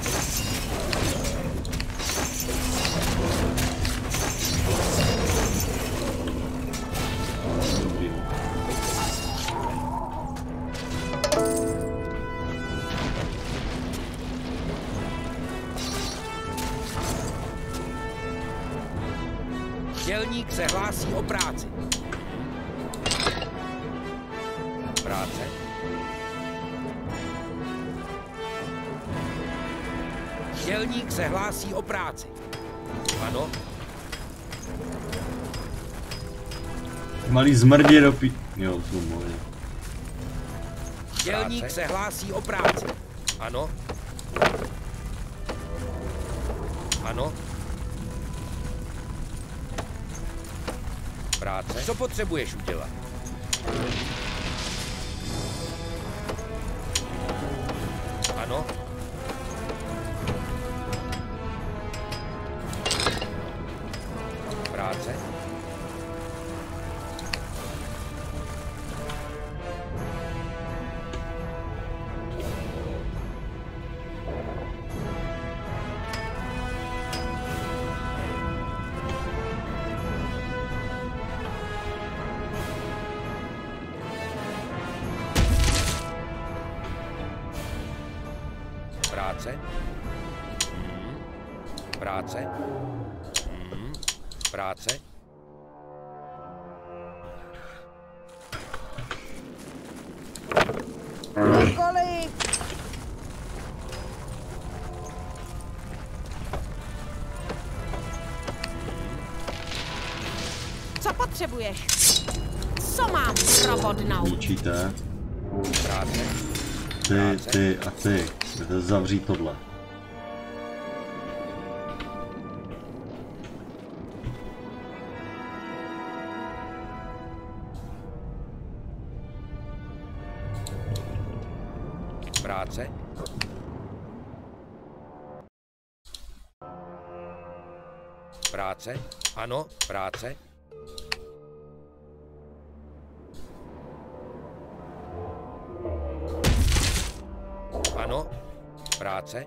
Dělník se hlásí o práci. Práce. Dělník se hlásí o práci. Ano. Malý zmrdě do Jo, to moje. Dělník se hlásí o práci. Ano. Ano. Práce. Co potřebuješ udělat? Ano. Práce. Práce. Práce. Práce. Nikoli. Co potřebuješ? Co mám probodnout? Ničíte. Práce. Ty a ty. Jdete zavřít tohle. Práce. Práce. Ano, práce. Ano, práce.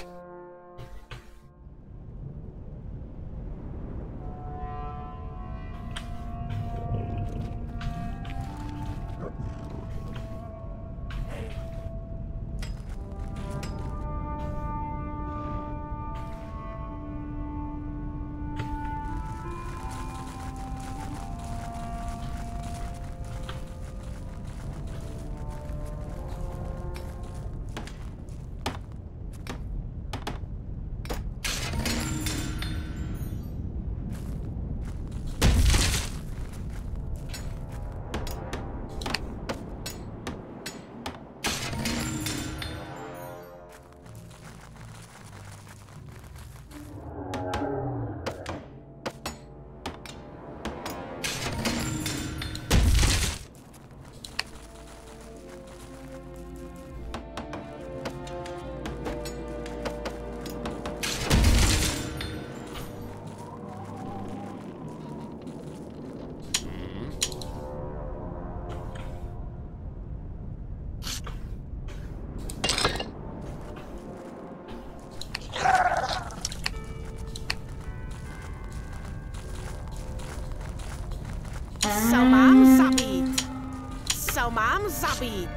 Co mám zabít? Co mám zabít?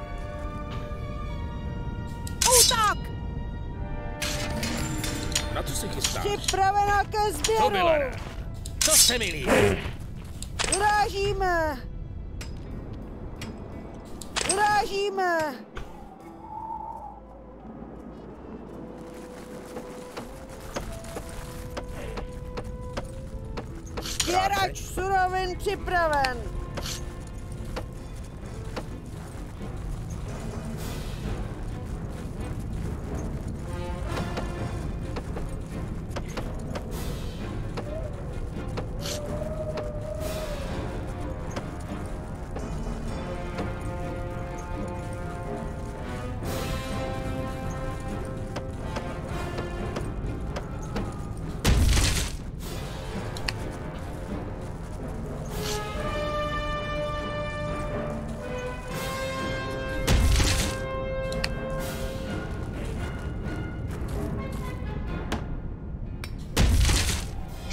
Útok! Na co se chystáš? Připravena ke sběru! To bylo rád. To se mi líbí. Vyrážíme! Vyrážíme! Sběrač surovin připraven!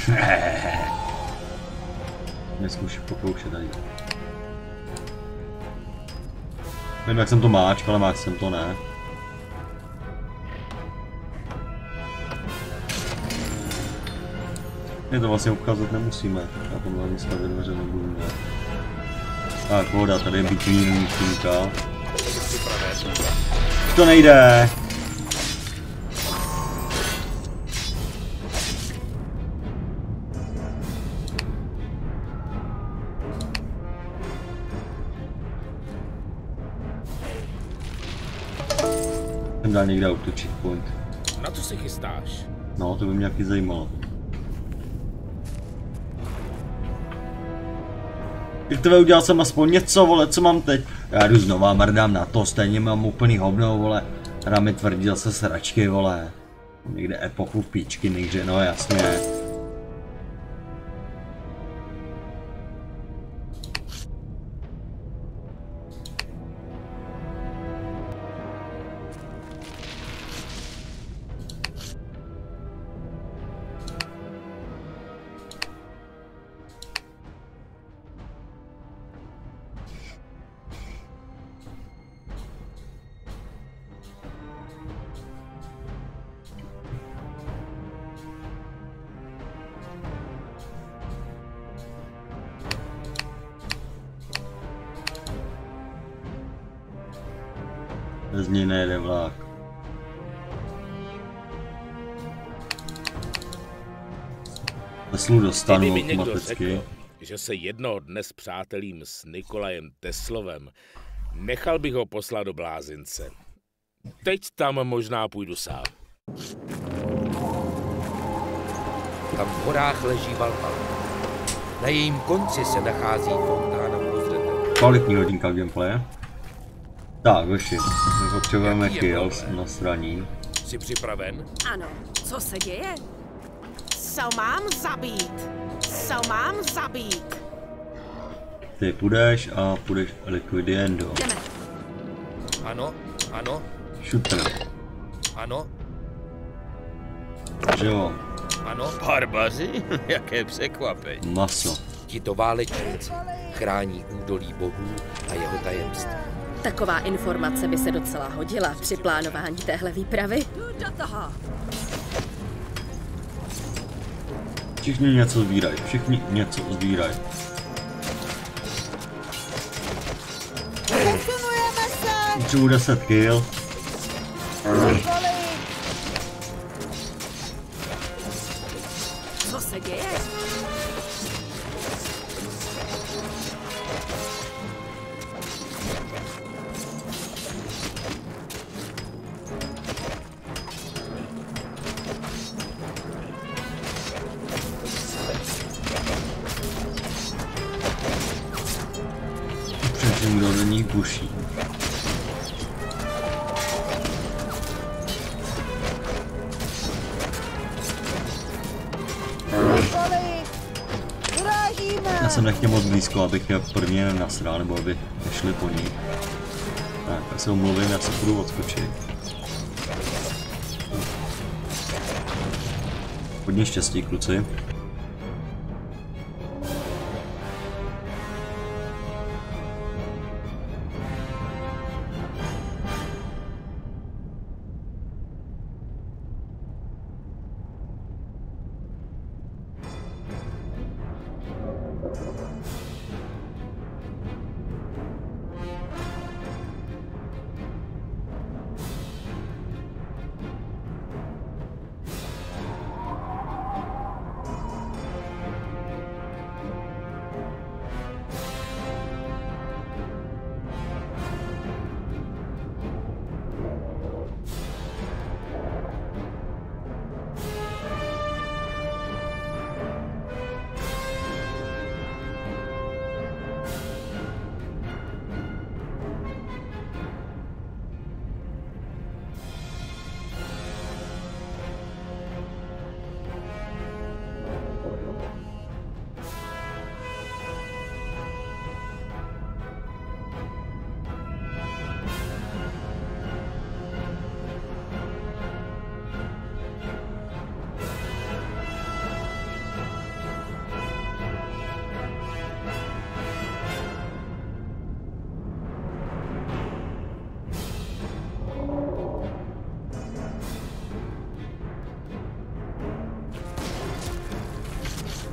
Neskuš pokoušet tady. Nevím, jak jsem to máčk, ale máč jsem to ne. My to vlastně ukázat nemusíme. Já to hlavně stavět dveře nebudu dělat. Tak, voda, tady je bitvín činka. To nejde! Jsem dal někde auto checkpoint. Na co se chystáš? No, to by mě taky zajímalo. Když tebe udělal jsem aspoň něco, vole, co mám teď? Já jdu znova, mrdám na to, stejně mám úplný hovno, vole. Hra mi tvrdí zase sračky, vole. Někde epochu píčky někde, no jasně. Bez ní nejde vlak. Teslu dostanu automaticky. Řekl, že se jednoho dne spřátelím s Nikolajem Teslovem, nechal bych ho poslat do blázince. Teď tam možná půjdu sám. Tam v horách leží Valhalla. Na jejím konci se nachází fontána prozřetelnosti. Kvalitní hodinka gameplaye. Tak, hoši, my potřebujeme kills na straní. Jsi připraven? Ano. Co se děje? Co mám zabít? Co mám zabít? Ty půjdeš a půjdeš Liquidiendo. Jdeme. Ano, ano, Shooter. ano, Že jo, ano. Barbaři? Jaké překvapení. maso. Tito válečníci chrání údolí bohů a jeho tajemství. Taková informace by se docela hodila při plánování téhle výpravy. Jdu do toho. Všichni něco sbírají, všichni něco sbírají. Přesunujeme se. Potřebuji 10 kill. Co se děje? Předtím, kdo do nich buší. Já jsem nechtěl moc blízko, abych je první nasral, nebo aby nešli po ní. Tak, já se omluvím, já se půjdu odskočit. Hodně štěstí, kluci.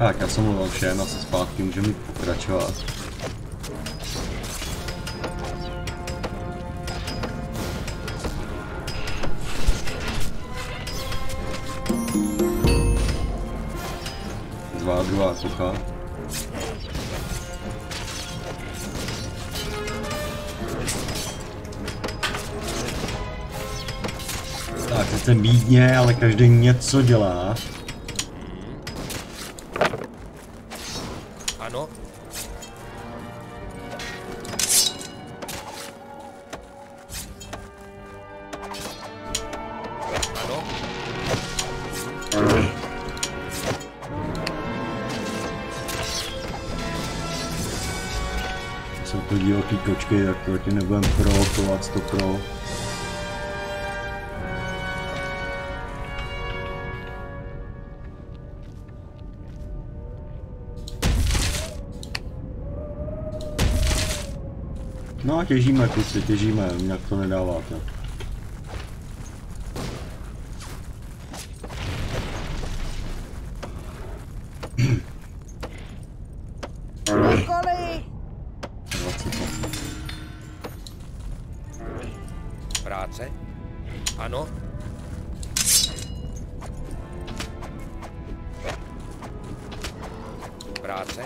Tak, já jsem mluvil všem, asi zpátky můžeme pokračovat. Druhá kucha. Tak, jsem bídně, ale každý něco dělá. Ano. Ano. Jsou to divoký kočky, tak proti nebudem chovat to pro. No a těžíme, kusy, těžíme, jinak to nedáváte. Práce? Ano. Práce?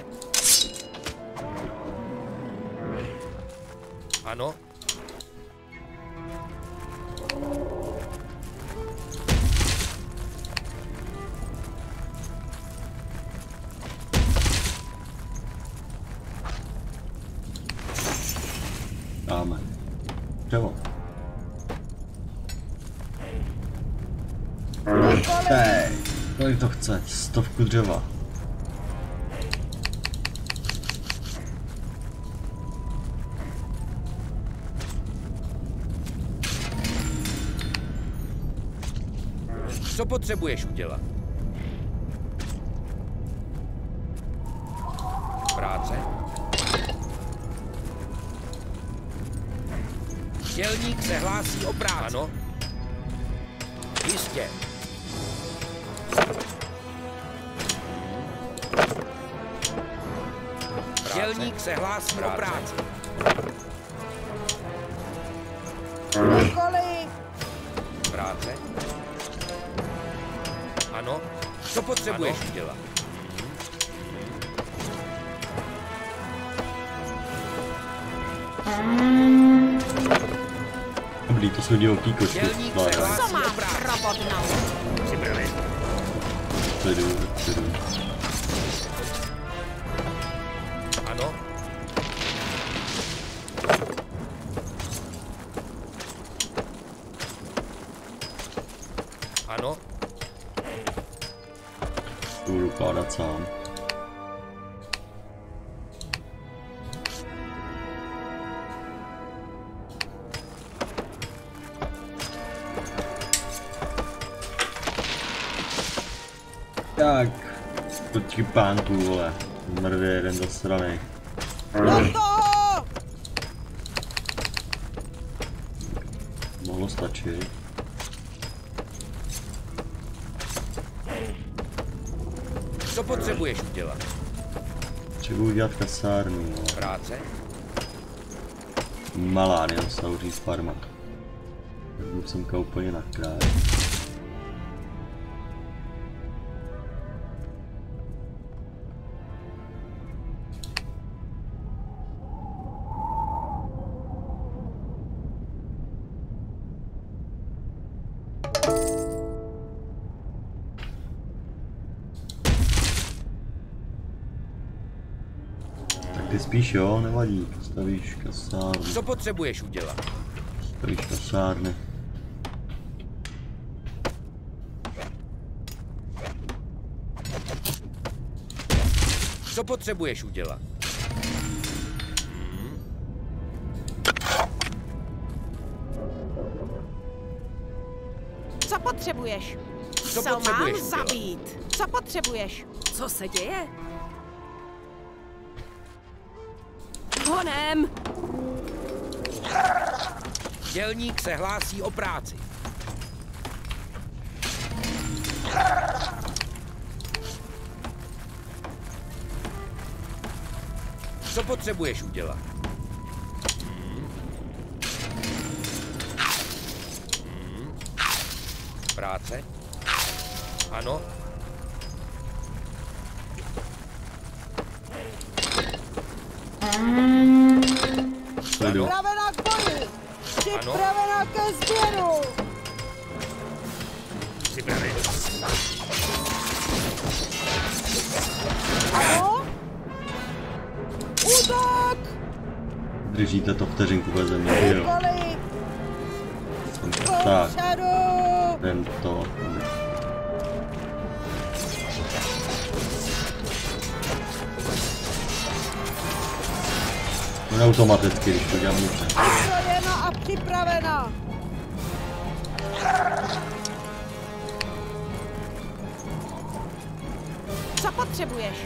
Ano. Dáme. Dřevo. Hej, kolik to chce? 100 dřeva. Co potřebuješ udělat? Práce? Dělník se hlásí o práci. Ano. Jistě. Dělník se hlásí o práci. Práce? Ano. Co potřebuješ udělat? Dobrý, to jsou divoký kočky. Co má robotnou? Připravit. Předu. Ano. Ano. Budu kládat sám. Tak, počkej pánku, vole. Mrvě jeden do strany. Mohlo stačit. Co potřebuješ udělat? Potřebuji udělat kasárnu, vole. Práce? Malá dinosauří farma. Musím úplně na kraj. Ty spíš jo, nevadí, stavíš kasárny. Co potřebuješ udělat? Stavíš kasárny. Co potřebuješ udělat? Co potřebuješ? Co Co mám potřebuješ udělat? zabít? Co potřebuješ? Co se děje? Honem! Dělník se hlásí o práci. Co potřebuješ udělat? Práce? Ano? Připravena k boji! Připravena ke sběru! Připraven. Ano? Útok! Držíte to vteřinku ve zemi, jo. Úkoly! Tak, Předu! tento. On automaticky, když to dělám dobře. Vystrojena a připravena! Co potřebuješ?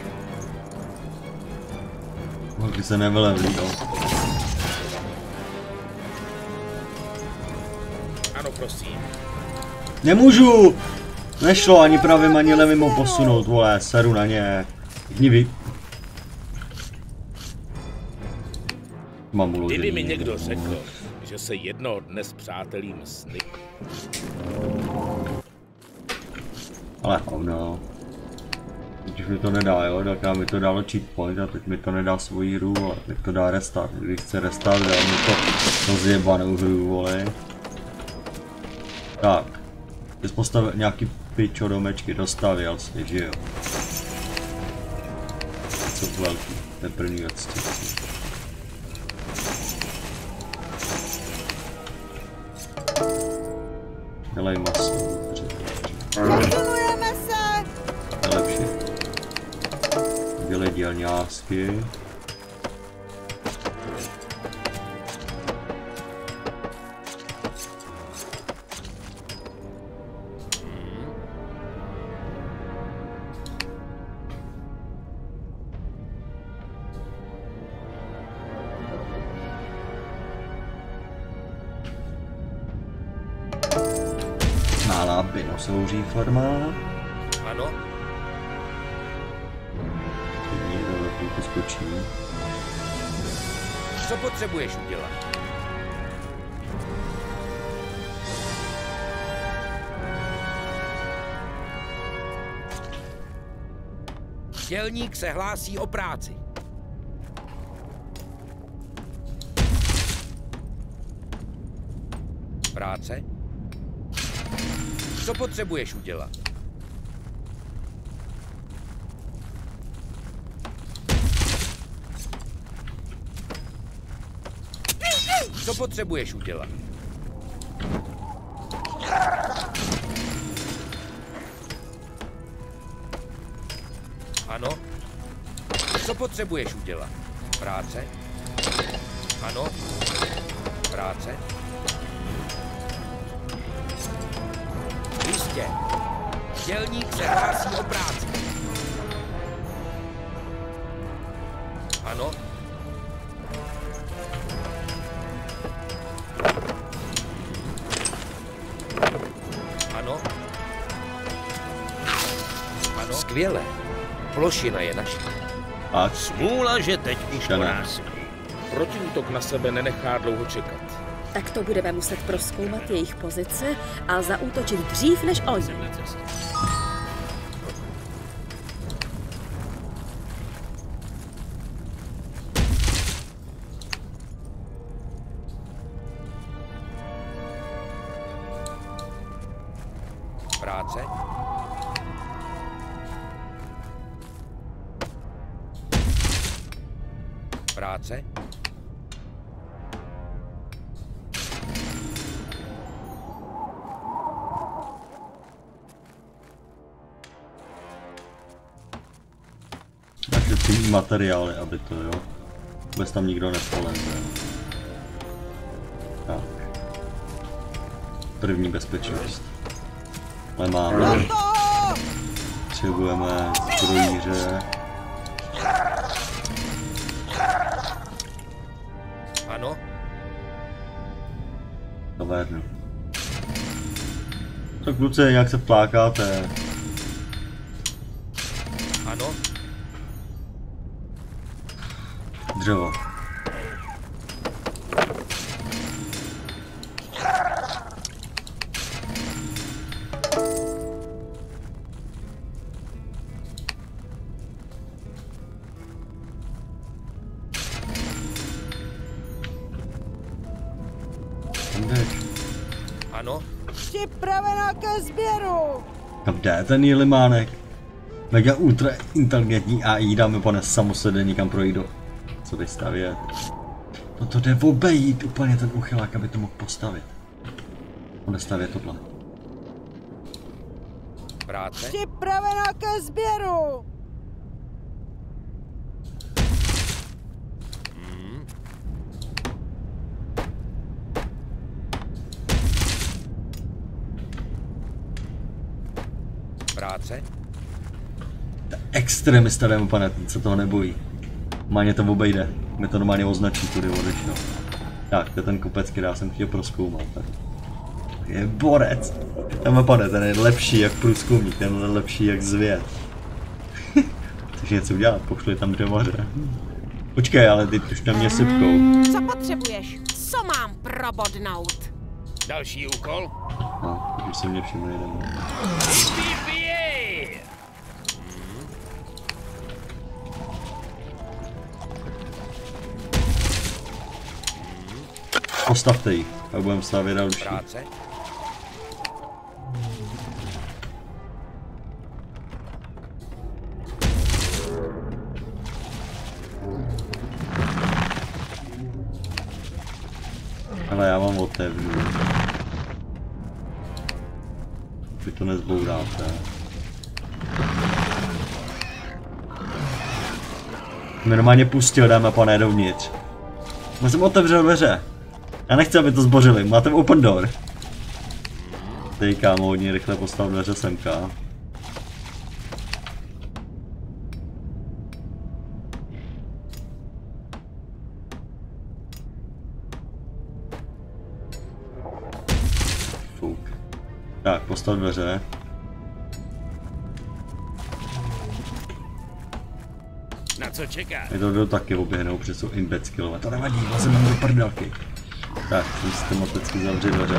Holky se nevelevlí, jo. Ano, prosím. Nemůžu! Nešlo ani pravým, ani levým ho posunout, vole, seru na ně. Hnivý. Mám uložený. Kdyby mi někdo řekl, že se jednoho dne spřátelím s Nick. Ale hovno. Teď mi to nedá, jo, tak mi to dalo cheat point a teď mi to nedá svoji hru, ale teď to dá restart. Když chce restart, dá mi to zjebanou hru, vole. Tak. Jsi postavil nějaký pičo domečky, dostavěl si, že jo. Co velký, to je první věc. Dělej maso. Posunujeme se! Nejlepší. Dělej dělňásky. Malá binosouří forma. Ano? Někdo do chvilku skočí. Co potřebuješ udělat? Dělník se hlásí o práci. Práce? Co potřebuješ udělat? Co potřebuješ udělat? Ano? Co potřebuješ udělat? Práce? Ano? Práce? Jistě. Dělník se hlásí o práci. Ano? Ano? Ano? Skvěle. Plošina je naše. A Smůla, že teď už to nás. Protiútok na sebe nenechá dlouho čekat. Tak to budeme muset prozkoumat jejich pozici a zaútočit dřív než oni. Jsem na cestě. Práce? Práce? naše cenný materiály, aby to, jo. Vůbec tam nikdo nepoleze. Tak. První bezpečnost. Ale máme. Potřebujeme strojíře. Ano? Kavérnu. Tak kluci, nějak se plákáte. Ano? Dřevo. Ano? Připravená ke sběru! Kam jde ten limánek? Mega ultra inteligentní AI, dáme pane samosedě nikam projít. Co tady stavět? No to jde obejít úplně ten uchylák, aby to mohl postavit. On nestavět tohle. Práce? Připravená ke sběru! Práce? Extremista, dáme pane, ten se toho nebojí. Normálně to obejde. Mě to normálně označí, tudy odešlo. Tak, to je ten kopec, který já jsem chtěl prozkoumat. Tak. Je borec. Tam pane, ten je lepší jak průzkumník, ten je lepší jak zvěd. Chceš něco udělat, pošli tam dřevaře. Počkej, ale ty už na mě sypkou. Co potřebuješ? Co mám probodnout? Další úkol? No, když se mě všiml jeden. Postavte ji, pak budeme stavět další. Práce? Ale já vám otevřu. Vy to nezbouráte. Mě normálně pustil, dáme pane dovnitř. Já jsem otevřel dveře. Já nechci, aby to zbořili, máte open door. Tady kámo, hodně rychle postav dveře semka. Fuk. Tak, postav dveře. Na co čekáš? Je to taky oběhnou, protože jsou imbecilové. To nevadí, vlezeme do prdelky. Tak, systematicky zavřít dveře,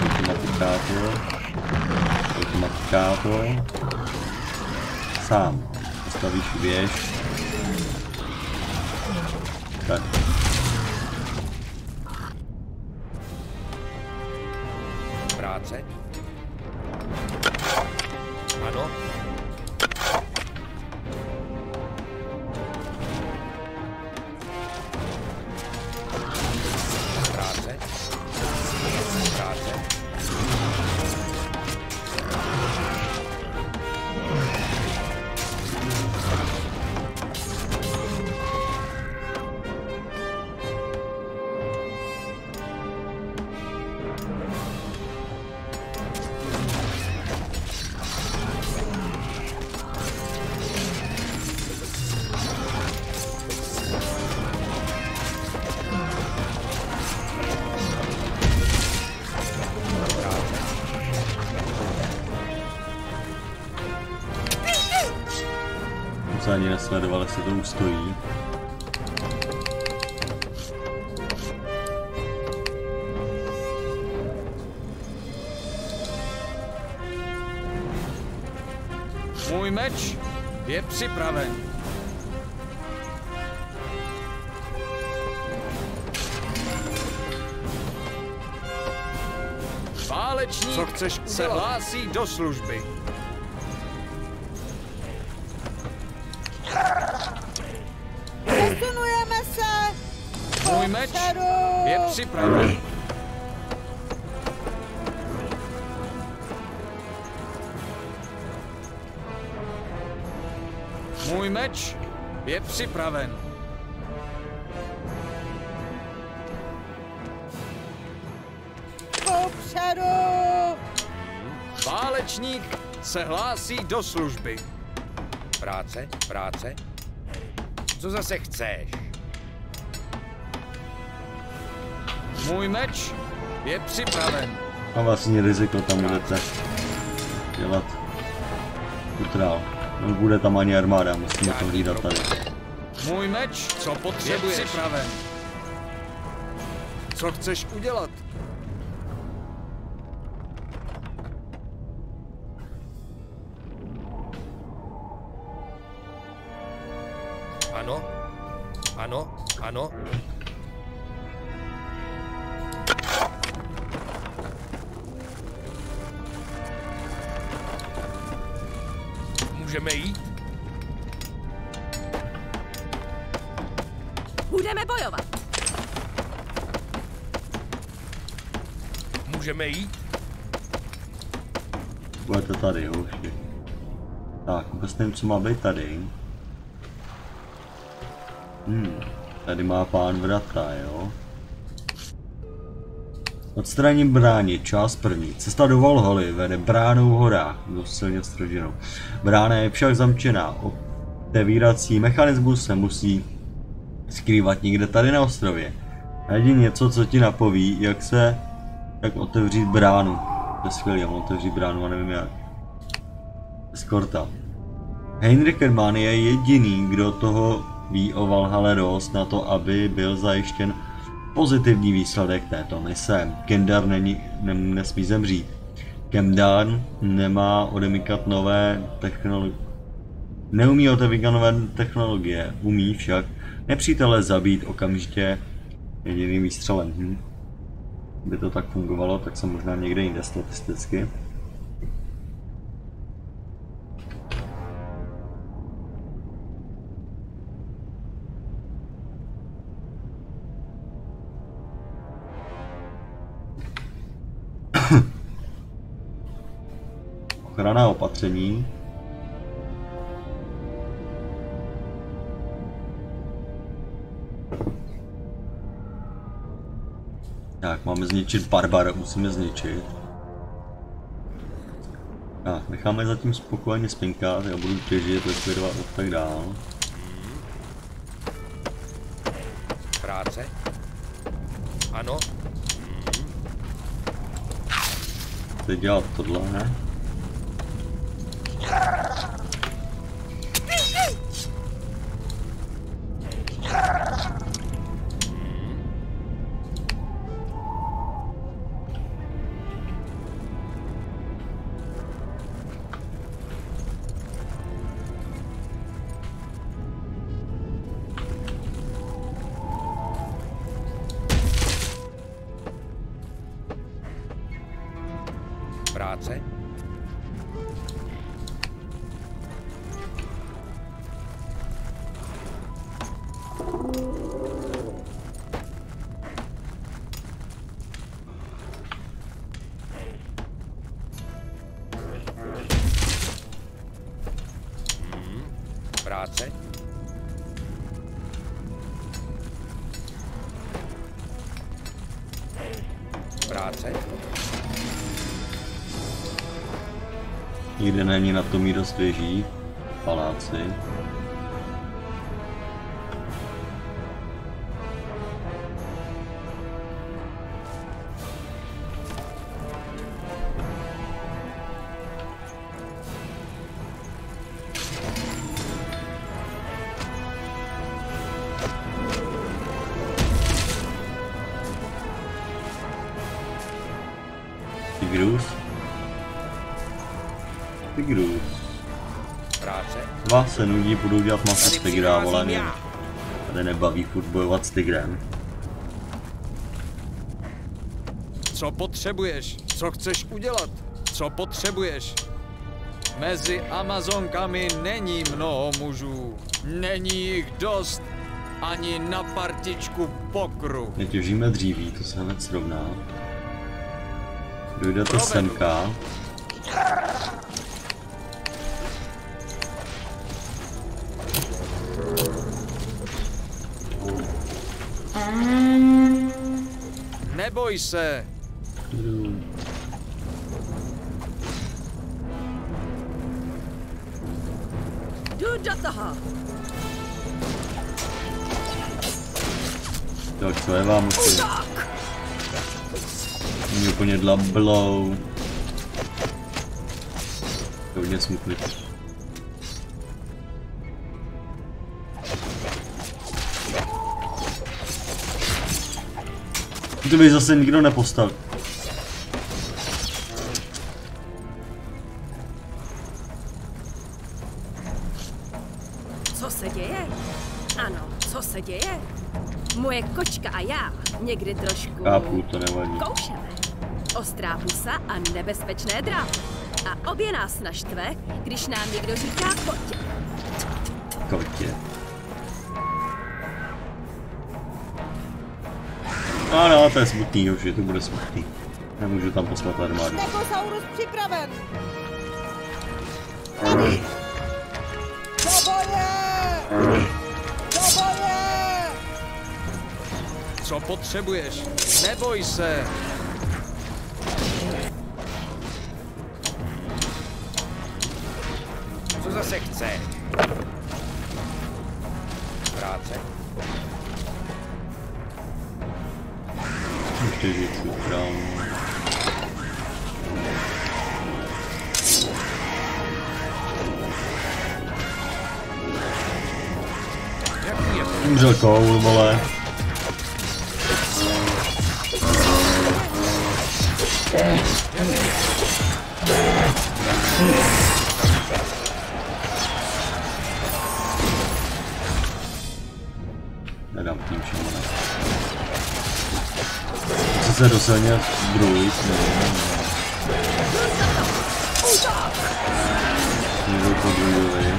automatikátor. Sám. Postavíš věž. Tak. Práce? Ano? Práce? Práce? Se ani nesledoval, jestli to ustojí. Můj meč je připraven. Válečník Co chceš se hlásí do služby. Přesunujeme se! Můj meč je připraven. Můj meč je připraven. Popředu! Válečník se hlásí do služby. Práce? Práce? Co zase chceš? Můj meč je připraven. A vlastně riziko tam budete dělat. Utrál. No bude tam ani armáda, musíme to hlídat tady. Můj meč, co potřebuješ? Je připraven. Co chceš udělat? Ano, ano, ano. Můžeme jít? Budeme bojovat. Můžeme jít? Budete tady, hoši. Tak, vůbec nevím, co má být tady. Tady má pán vrata, jo. Odstraním brány, část první. Cesta do Valhaly vede bránou v horách, do silně stroženou. Brána je však zamčená. Otevírací mechanismus se musí skrývat někde tady na ostrově. Najdi něco, co ti napoví, jak otevřít bránu. To je skvělý, já mám otevřít bránu a nevím jak. Eskorta. Heinrich Kermán je jediný, kdo toho ví o Valhalle dost na to, aby byl zajištěn pozitivní výsledek této mise. Kendar nesmí zemřít. Kendar nemá odemykat nové technologie. Neumí otevírat nové technologie, umí však nepřítele zabít okamžitě jediným výstřelem. By to tak fungovalo, tak jsem možná někde jinde statisticky. Ochranná opatření. Tak, máme zničit barbara, musíme zničit. Tak, necháme zatím spokojeně spinkat, já budu těžit, likvidovat a tak dál. Práce? Ano. Chci dělat tohle, ne? Práce? Práce? Práce? Nikde není na tom dost věží, paláci. Tigrus. Práce? Dva se nudí, budou dělat maso s tigra, vole, mě tady nebaví furt bojovat s tigrem. Co potřebuješ? Co chceš udělat? Co potřebuješ? Mezi Amazonkami není mnoho mužů. Není jich dost ani na partičku pokru. Netěžíme dříví, to se hned srovná. Dojdete semka. Neboj se. Jdu do toho. Tak co je vám už? Mě úplně dlablou. To hodně smutný. To by zase nikdo nepostavil. Co se děje? Ano, co se děje? Moje kočka a já někdy trošku Kápu, to nevadí. koušeme. Ostrá pusa a nebezpečné drápy. A obě nás naštve, když nám někdo říká kotě. Kotě. Ano, to je smutný, už je to bude smutný. Nemůžu tam poslat armádu. Stegosaurus připraven. Do boje! Do boje! Co potřebuješ? Neboj se! Co zase chce? Práce? Ještě říct ukrám. Umřel koul, vole. Nedám tím šamana. Co se dosáhne druid, Někdo to druidovi.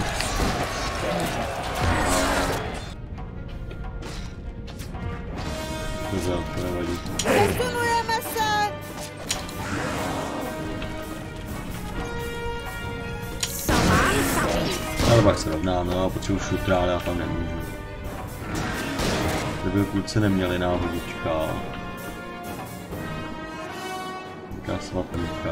To nevadí. Posunujeme se! Ale pak se rovnám, no a potřebuji šutra, ale já tam nemůžu. Kdyby kluci neměli náhodička. Taká svatinka.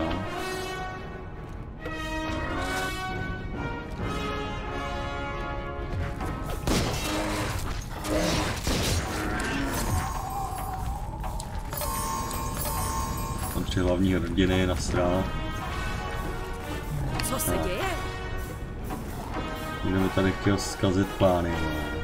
Tam 3 hlavní hrdiny na stranu. Co se děje? Někdo mi tady chtěl zkazit plány, no.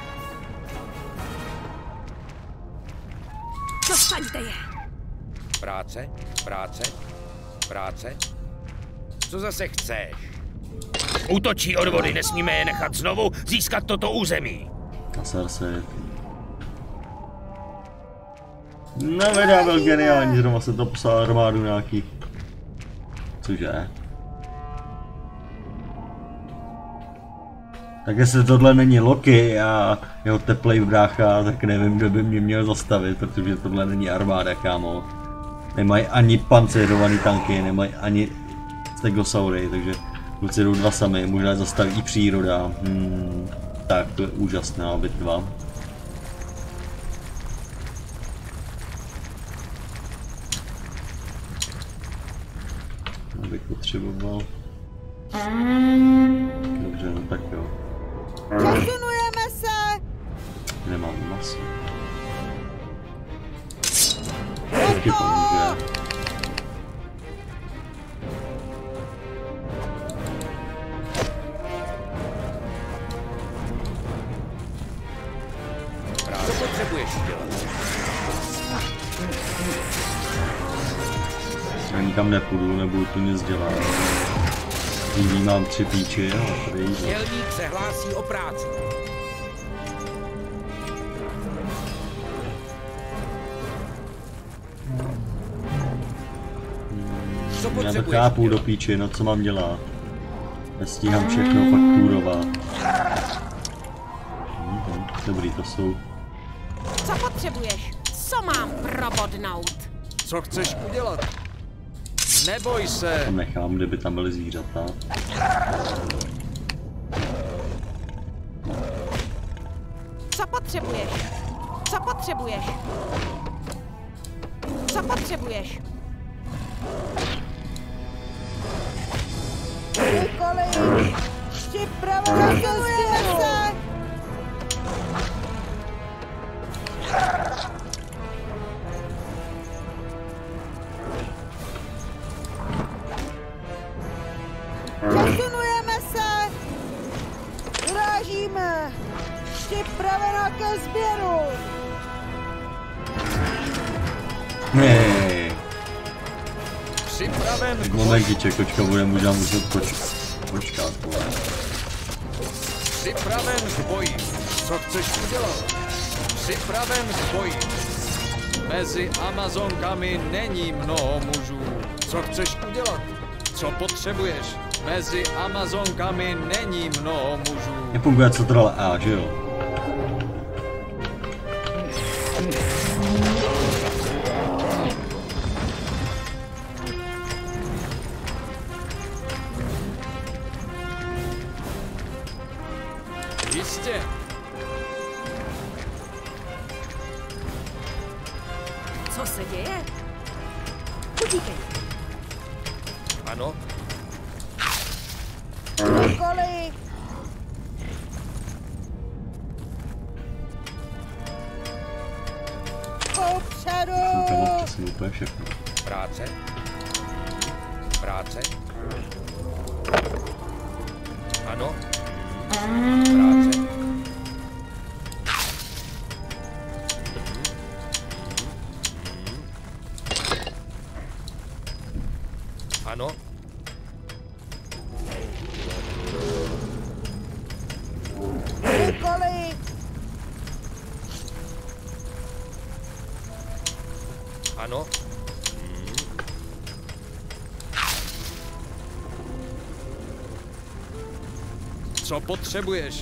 Dostaňte je! Práce? Práce? Práce? Co zase chceš? Útočí od vody, nesmíme je nechat znovu získat toto území. Kasar se... No videa byl geniální, zrovna se to poslal armádu nějaký. Cože? Tak jestli tohle není Loki a jeho teplej brácha, tak nevím, kdo by mě měl zastavit, protože tohle není armáda, kámo. Nemají ani pancérovaný tanky, nemají ani stegosaury, takže kluci jdou 2 sami, možná zastaví i příroda. Tak to je úžasná bitva. Abych potřeboval. Dobře, no tak jo. Posunujeme se! Nemám masu. Taky pomůže. Co potřebuješ dělat? Já nikam nepůjdu, nebudu tu nic dělat. Nyní mám 3 píči a tady jídlo. Dělník se hlásí o práci. Co Já to potřebuješ chápu do dělat? píči, no co mám dělat? Nestíhám všechno fakturovat. Dobrý, to jsou. Co potřebuješ? Co mám probodnout? Co chceš udělat? Neboj se! Tam nechám, kdyby tam byly zvířata. Co potřebuješ? Co potřebuješ? Co potřebuješ? Nikoli! Připraven ke sběru! Posunujeme se! Urážíme! Připravena ke sběru! Hej. Připraven k Momentíček, kočka bude možná muset počkat. Připraven k boji. Co chceš udělat? Připraven k boji. Mezi Amazonkami není mnoho mužů. Co chceš udělat? Co potřebuješ? Mezi Amazonkami není mnoho mužů. Nefunguje Ctrl A, že jo? Jistě. Co se děje? Utíkej. Ano, Nikoli. Popředu. Jsem tam přesně úplně všechno. práce. Práce. Ano. Práce. Ano. Nikoli. Ano. Co potřebuješ?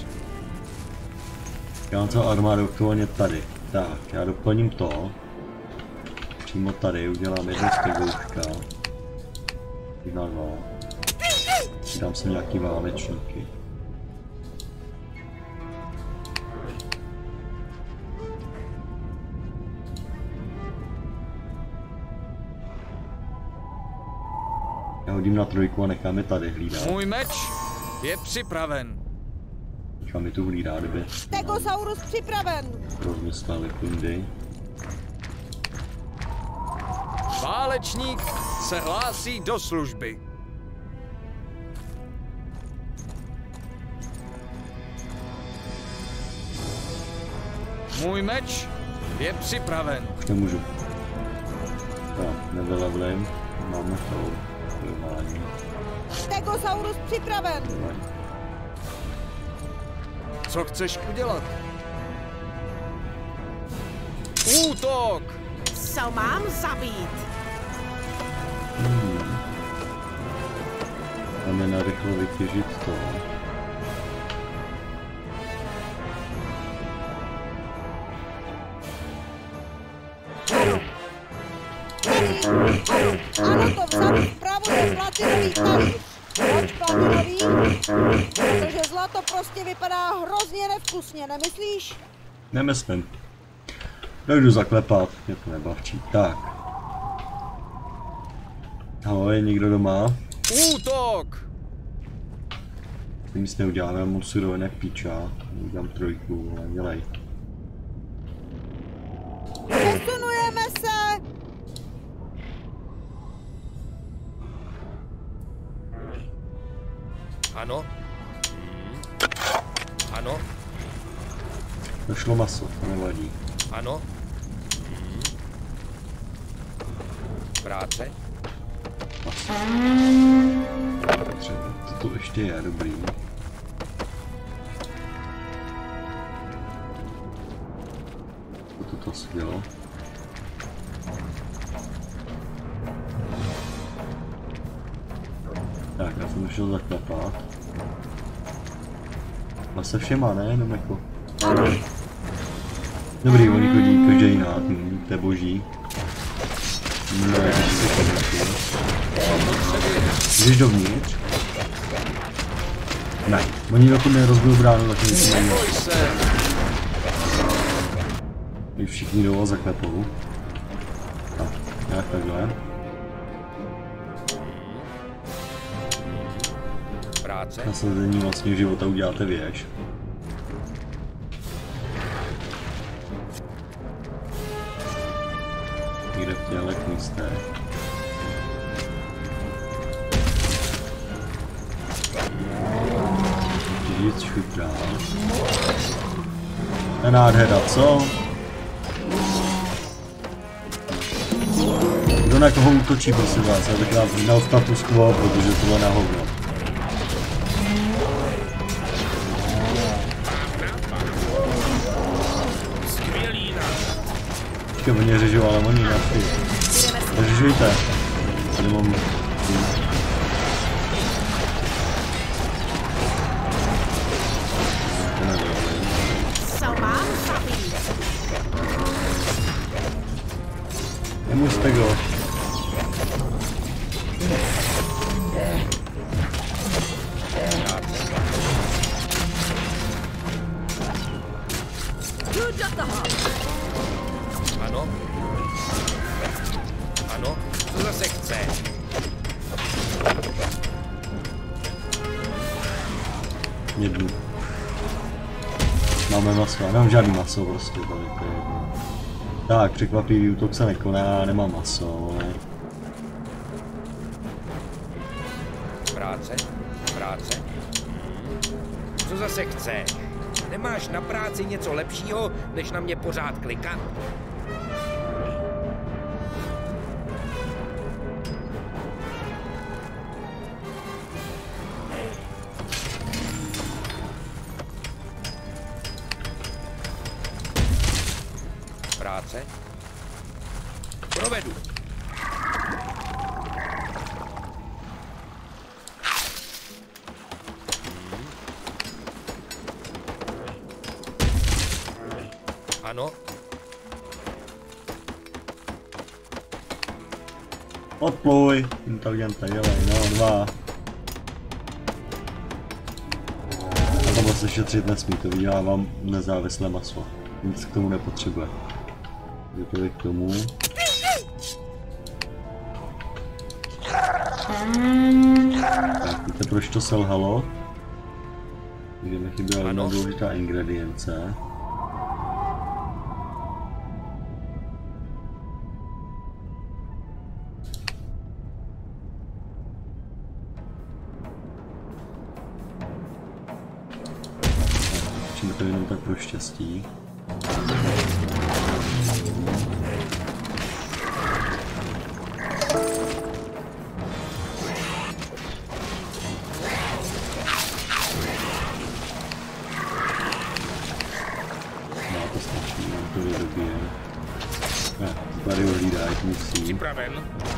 Já mám celou armádu aktuálně tady. Tak, já doplním to. Přímo tady udělám jednu stegouška. Jedna, dva. Dám si nějaký válečníky. Já hodím na trojku a necháme tady hlídat. Můj meč je připraven. Necháme tu hlídat, kdyby Stegosaurus připraven. rozmysleli kundy. Válečník se hlásí do služby. Můj meč je připraven. Už nemůžu. Tak, nevylevlím. Máme to. Bojování. Stegosaurus připraven. Co chceš udělat? Útok! Co mám zabít? Máme narychlo vytěžit to. Ano, to vzadu vpravo je platinový talíř. Proč platinový? Protože zlato prostě vypadá hrozně nevkusně, nemyslíš? Nemyslím. Dojdu zaklepat, mě to nebavčí. Tak. Halo, je někdo doma? Útok! Ty nic neuděláme, já mám surovinek píča. Udělám trojku, ale dělej. Přesunujeme se! Ano. Ano. Došlo maso, to nevadí. Ano. Práce. Maso. Třeba toto ještě je dobrý. Toto si dělo. Tak, já jsem došel zaklepat. Má se všema, ne? Jenom jako... Dobrý, oni chodí každý jinak, to je boží. No, jak si to jdeš dovnitř? Ne, oni dokud nerozbil bránu, tak nic nejde. Když všichni jdou a zaklepou. Tak, nějak takhle. Práce. Nasazení vlastního života uděláte věž. Někde v těchto místech. Víc šutrá. To je nádhera, co? Kdo na koho útočí, prosím vás, já bych vám dal status quo, protože tohle na hovno. Počkej, oni řežou, ale oni na ty. Řežujte. Tady mám... Nemusíte go. Ano. Ano, co zase chce? Jednu. Máme maso, já nemám žádný maso prostě tady, to je jedno. Tak, překvapivý útok se nekoná, nemám maso, ale... Práce. Co zase chceš? Nemáš na práci něco lepšího, než na mě pořád klikat? Práce? Provedu. Ano. Odpluj, inteligentně, dělej, no, 2. A tohle se šetřit nesmí, to vydělávám nezávislé maso. Nic k tomu nepotřebuje. Děkuji k tomu. Tak, víte proč to selhalo? Takže mi chyběla jedna důležitá ingredience. Čím to jenom tak pro štěstí. Tady ho hlídá, jak musí. Připraven.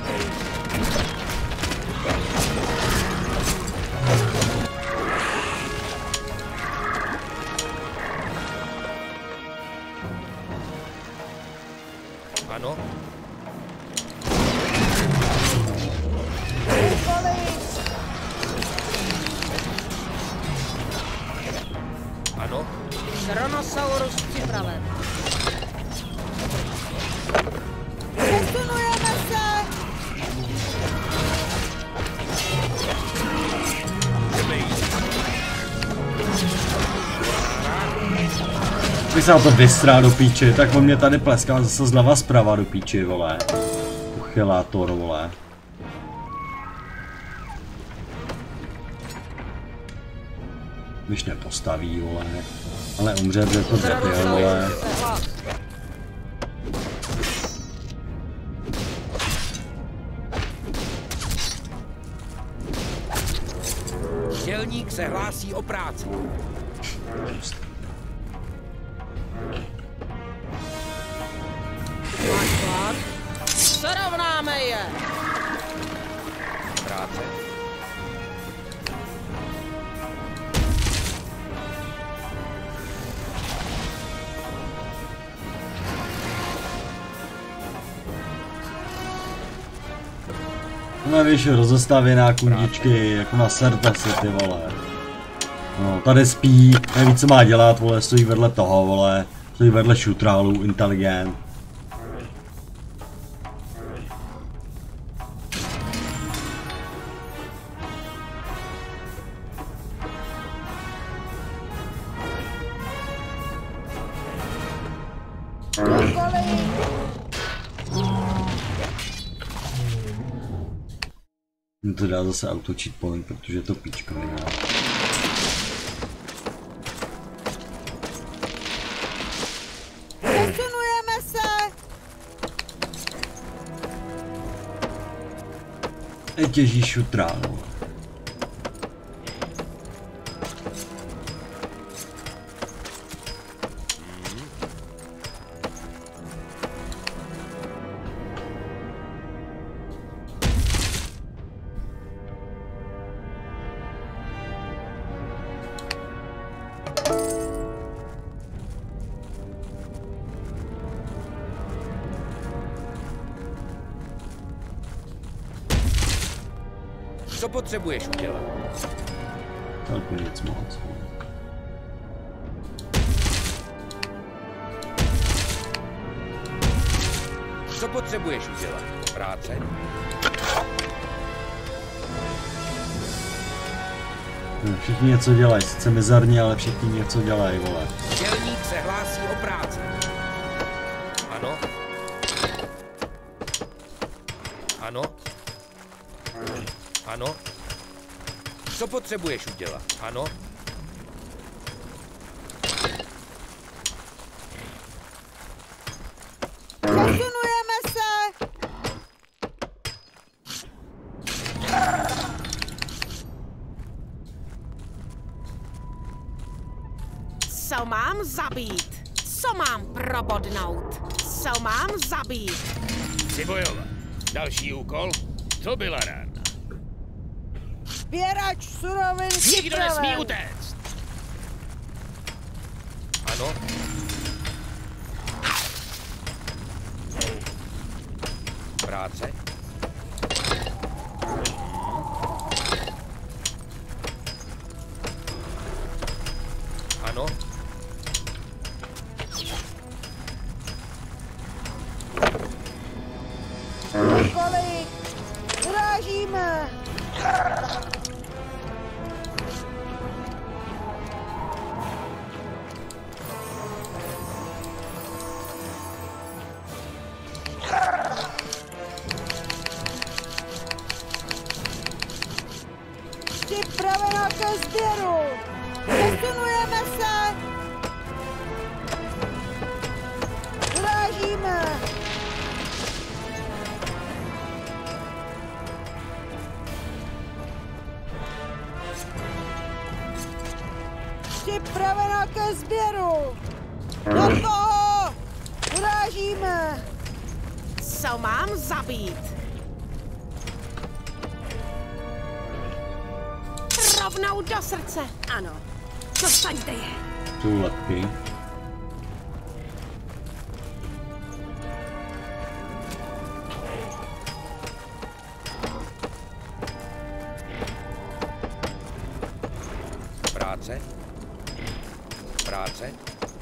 Ano. Ano. Tyrannosaurus připraven. Přesunujeme se! Když se na to vystrá do píči, tak on mě tady pleská zase zleva zprava do píči, vole. Uchylátor, vole. Když nepostaví, vole. Ale umře, protože to debil, vole. Dělník se hlásí o práci. Máš plán? Srovnáme je! Práce. No víš, rozestavěná kundičky, jako na Sertasi, ty vole. No, tady spí, neví co má dělat, vole, stojí vedle toho, vole. Stojí vedle šutrálů, inteligent. To dá zase auto cheat point, protože je to píčko, ne? Přesunujeme se! těží šutránu. Co potřebuješ udělat? Celku nic moc. Co potřebuješ udělat? Práce? Všichni něco dělají, sice mizarně, ale všichni něco dělají, vole. Dělník se hlásí o práci. Ano? Ano? Ano? Co potřebuješ udělat? Ano? Přesunujeme se! Co mám zabít? Co mám probodnout? Co mám zabít? Chci bojovat. Další úkol? To byla rána. Sběrač surovin Nikdo nesmí připraven. utéct! Ano? Práce? Ano? Kolik? Urážíme! Připravena ke sběru! Přesunujeme se! Urážíme! Připravena ke sběru! Do toho! Urážíme! Co mám zabít? Rovnou do srdce. Ano. Dostaňte je. Jsou lepky. Práce? Práce?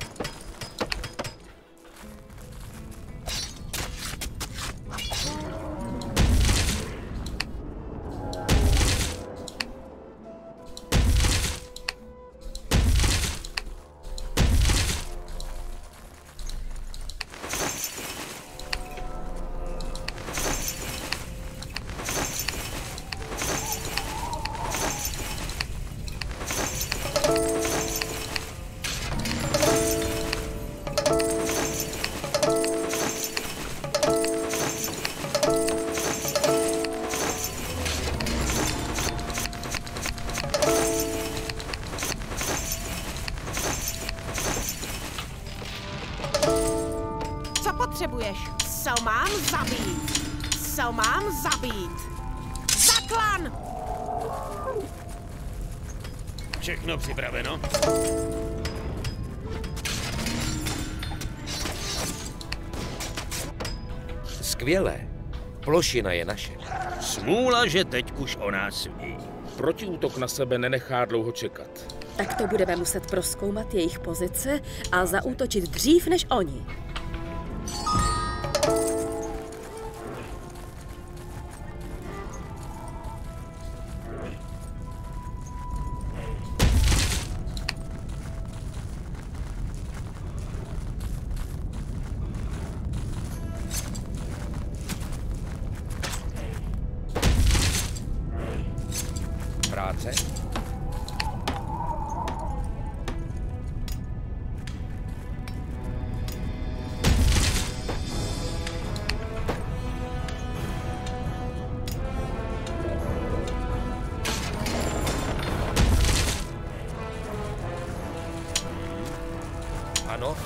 Co potřebuješ? Co mám zabít? Co mám zabít? Zaklan! Všechno připraveno? Skvělé. Plošina je naše. Smůla, že teď už o nás ví. Protiútok na sebe nenechá dlouho čekat. Tak to budeme muset prozkoumat jejich pozice a zaútočit dřív než oni. Práce? Ano.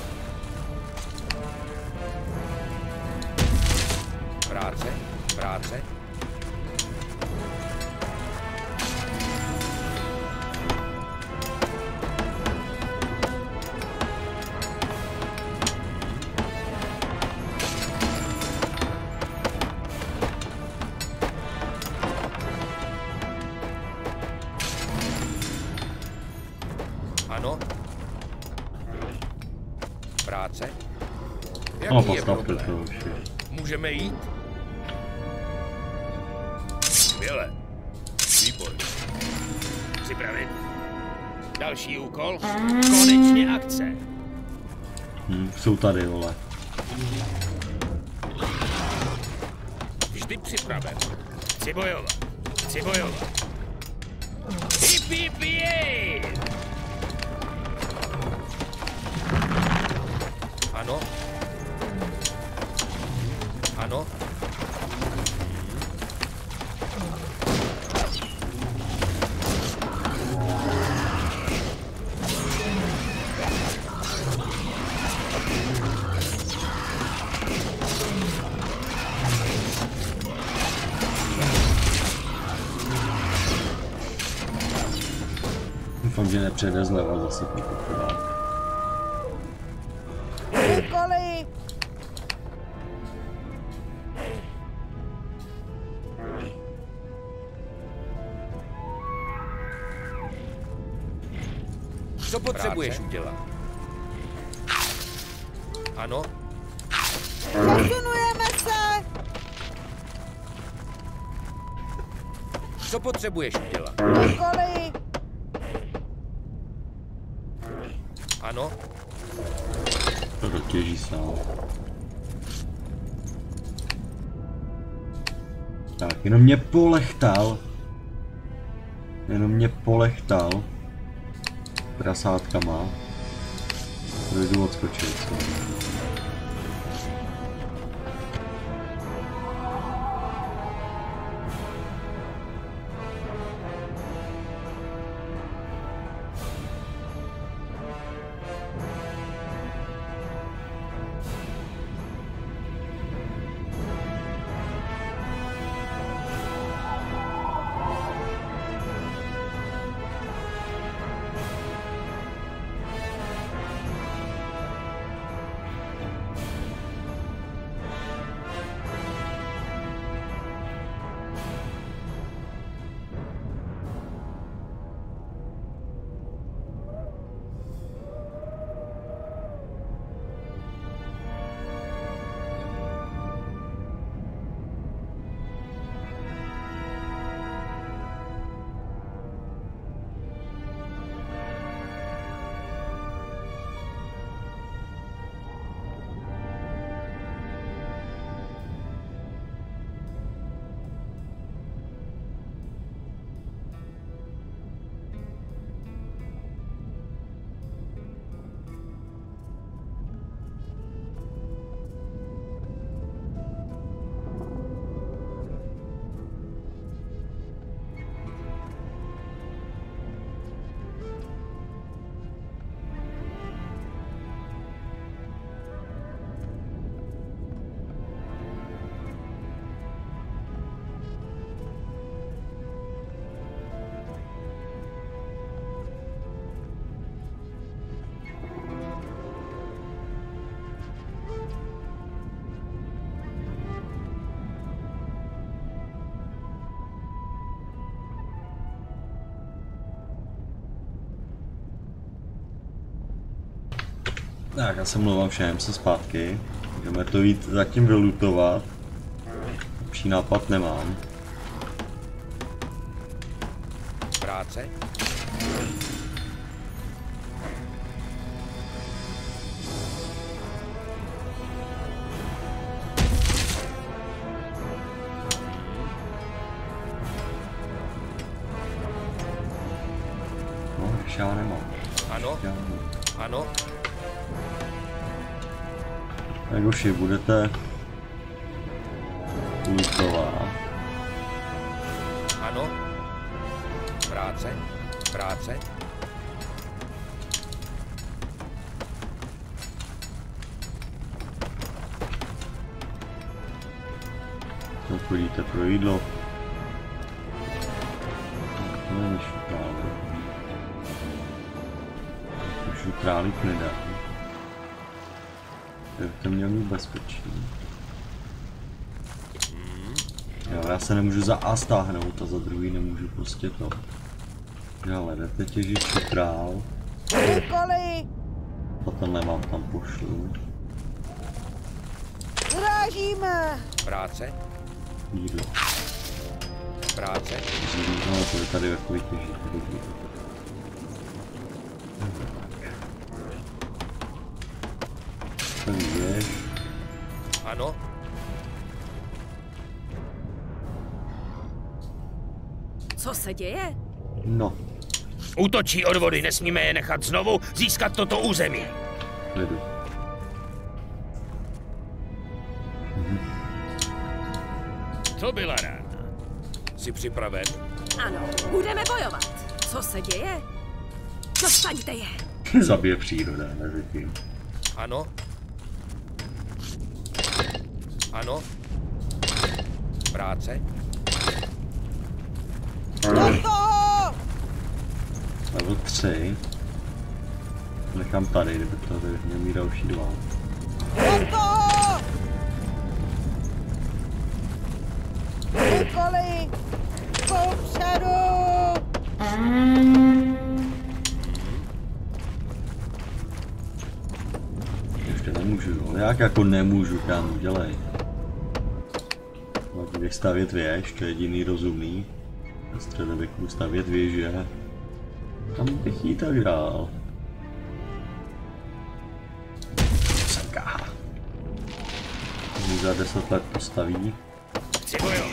Práce, práce. Ano. Práce. Jaký je problém? Můžeme jít? Skvěle. Výborně. Připravit. Další úkol. Konečně akce. Jsou tady, vole. Vždy připraven. Chci bojovat. Chci bojovat. Hip, hip, jej! Ano. Ano. Doufám, že nepřejde zleva zase. Nikoli. Co potřebuješ udělat? Ano. Posunujeme se. Co potřebuješ udělat? Nikoli. Ano. To dotěží sám. Tak, jenom mě polechtal. Jenom mě polechtal. Prasátkama. Jdu odskočit. Tak, já se mluvám všem, se zpátky. Můžeme to jít zatím vylutovat. Lepší nápad nemám. Práce. No, ještě já nemám. Ano. Ano. Tak už ji budete lutovat. Ano. Práce. Práce. chodíte pro jídlo. To není šutrálek. To šutrálík nedá. To měl mít bezpečí. Jo, já se nemůžu za A stáhnout a za druhý nemůžu prostě to. Ale jdete těžit šutrál. Potom nemám, tam pošlu. Zrážíme! Práce? Jídlo. Práce? No, to je tady jako vytěžit. Tady je. Ano? Co se děje? No. Útočí odvody, nesmíme je nechat znovu získat toto území. Jdu. To byla rána. Jsi připraven? Ano, budeme bojovat. Co se děje? Dostaňte je. Zabije příroda, mezi tím. Ano? Ano? Práce? Level 3. Nechám tady, kdyby to měl mít další 2. Nikoli! Popředu! Ještě nemůžu, jo. Jak jako nemůžu, kámo, dělej. Když stavět věž, to je jediný rozumný. Na středověku stavět věže. Tam bych jí tak dál. Saka. Za 10 let postaví. Chci bojovat.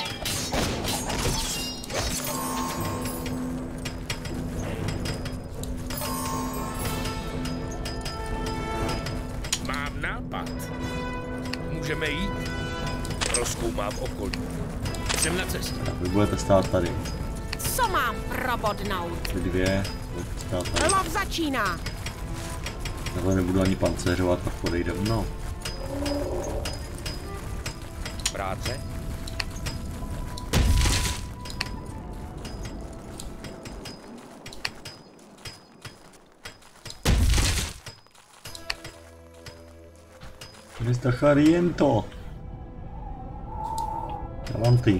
Mám nápad. Můžeme jít? Rozkoumám okolí. Jsem na cestě. Tak vy budete stát tady. Co mám probodnout? Vy dvě budete stát tady. Lov začíná. Takhle nebudu ani pancéřovat, pak odejdem. No. Práce? Mr. Chariento. Avanti.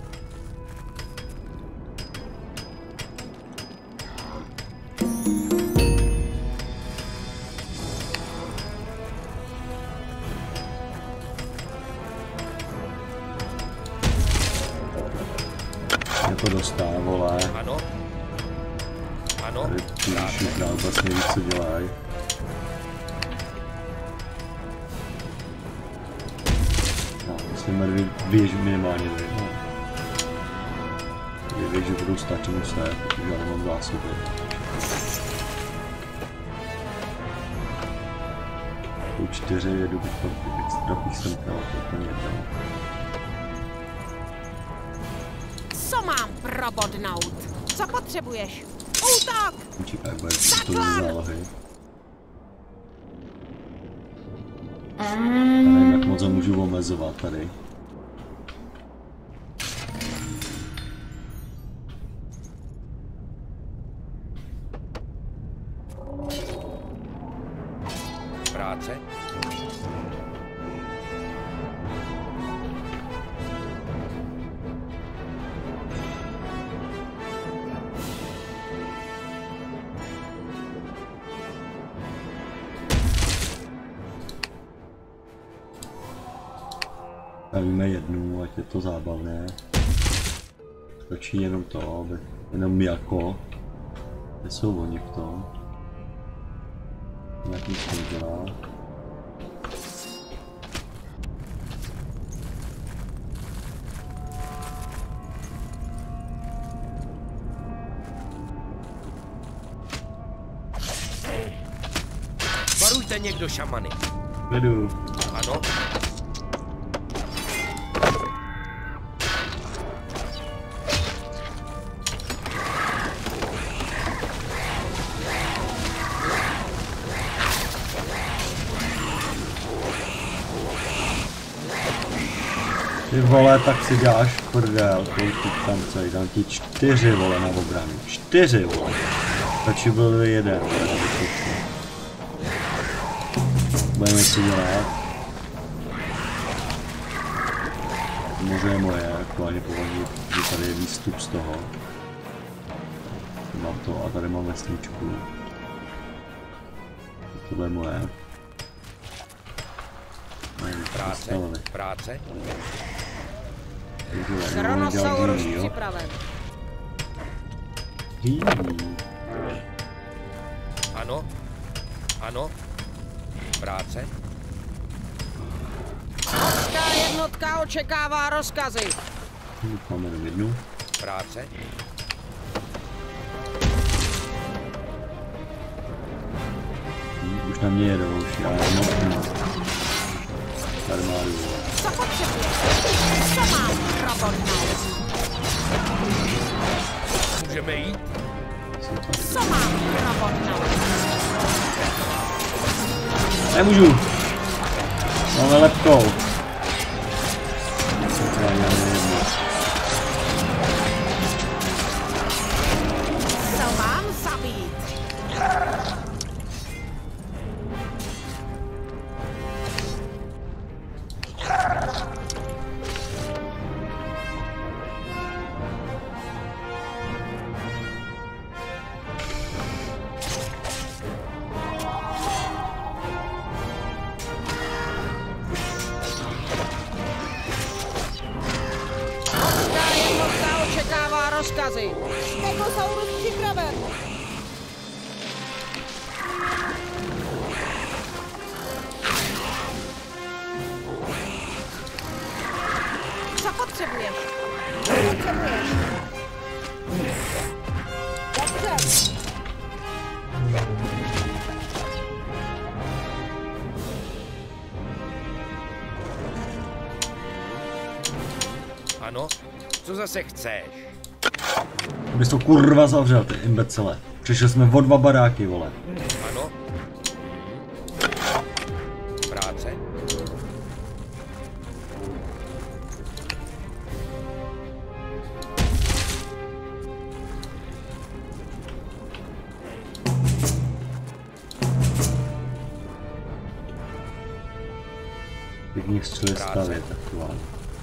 Je to dostá, vole. Ano? Ano? Tady píšu, král vlastně víc, co dělají. Musíme věž minimálně dvě. Dvě věže budou stačit muset, protože já nemám zásoby. U 4 jedu bych trochu jsem chtěl, to úplně jedno. Co mám probodnout? Co potřebuješ? Útok! Čekaj, bude to zálohy. Já nevím, jak moc ho můžu omezovat tady. Práce? Stavíme jednu, ať je to zábavné. Stačí jenom to, aby jenom jako. Kde jsou oni v tom? Jak nic nedělá. Varujte někdo šamany. Vedu. Ano? Ty vole, tak si děláš prdel, kolik tam celý, dám ti 4 vole na obranu, 4 vole. Tači byl 1, budeme co dělat. Moře je moje, aktuálně povolí, že tady je výstup z toho. Mám to a tady mám vesničku. Tohle je moje. Práce. Kronosaurus připraven. Ano. Práce. Mořská jednotka očekává rozkazy. Máme jenom jednu. Práce. Už na mě jedou, už já jenom armádu. Co potřebuješ? Co mám robotnout? Můžeme jít? Co mám robotnout? Nemůžu. Máme lepkou. Co mám zabít? Rozkazy. Stegosaurus připraven. Co potřebuješ? Dobře. Ano, co zase chceš? Bys to kurva zavřel, ty imbecile. Přišli jsme o 2 baráky, vole. Ano. Práce. Pěkně střely stavět, aktuálně.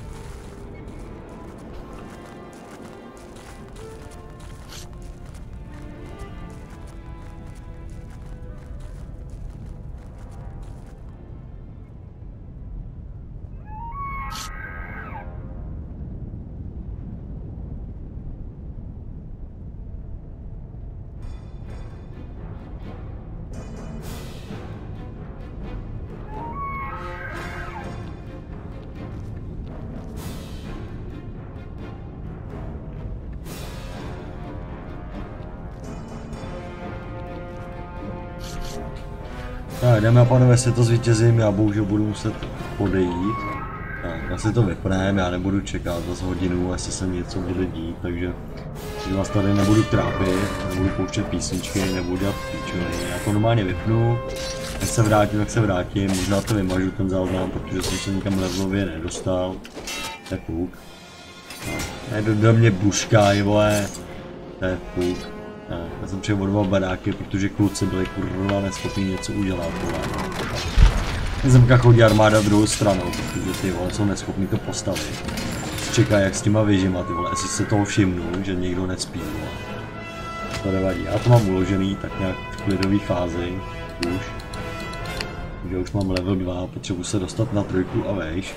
Tak, dámy a pánové, se to zvítězím, já bohužel budu muset odejít. Tak, já si to vypneme, já nebudu čekat za hodinu, jestli se něco bude dít, takže vás tady nebudu trápit, nebudu pouštět písničky, nebudu dělat píčoviny. Já to normálně vypnu, jak se vrátím, možná to vymažu ten záznam, protože jsem se nikam levelově nedostal. To je fuk. Jde do mě buška, vole, to je fuk. Já jsem přijel o 2 baráky, protože kluci byli kurva neschopní něco udělat, vole. Zemka chodí armáda druhou stranou, protože ty vole jsou neschopní to postavit. Čekají jak s těma věžima, ty vole, jestli se toho všimnu, že někdo nespí, vole. To nevadí, já to mám uložený tak nějak v klidové fázi, už. Takže už mám level 2, potřebuji se dostat na 3 a vejš.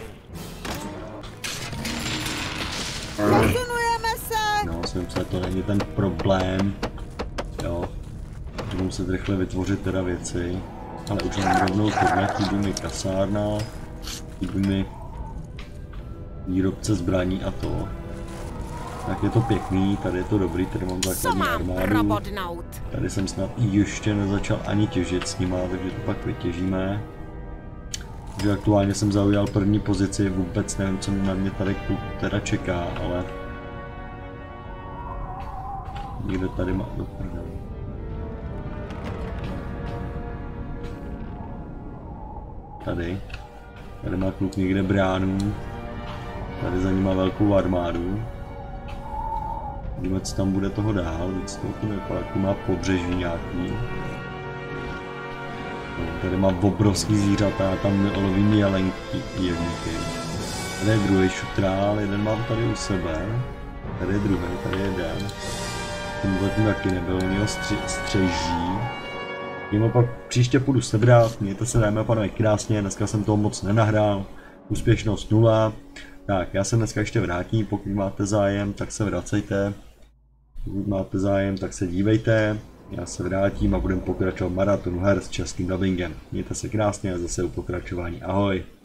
No, jsem se, to není ten problém. Jo, budu muset rychle vytvořit teda věci, ale už mám rovnou tohle, chybí mi kasárna, chybí mi výrobce zbraní a to. Tak je to pěkný, tady je to dobrý, tady mám základní armádu. Tady jsem snad ještě nezačal ani těžit s nima, takže to pak vytěžíme. Takže aktuálně jsem zaujal první pozici, vůbec nevím, co na mě tady teda čeká, ale někdo tady má do prdele. Tady má kluk někde bránu. Tady za nima velkou armádu. Vidíme, co tam bude toho dál, víc to nevypadá, tu má pobřeží nějaký. No, tady má obrovský zvířata, tam lovím jelenky, jevníky. Tady je druhý šutrál, jeden mám tady u sebe. Tady je druhý, tady je jeden. Tenhle tu taky nebyl, oni ho střeží. Jím pak příště půjdu sebrat, mějte se, dámy a pánové, krásně, dneska jsem toho moc nenahrál. Úspěšnost 0. Tak, já se dneska ještě vrátím, pokud máte zájem, tak se vracejte. Pokud máte zájem, tak se dívejte. Já se vrátím a budeme pokračovat maratonu her s českým dubbingem. Mějte se krásně a zase u pokračování. Ahoj.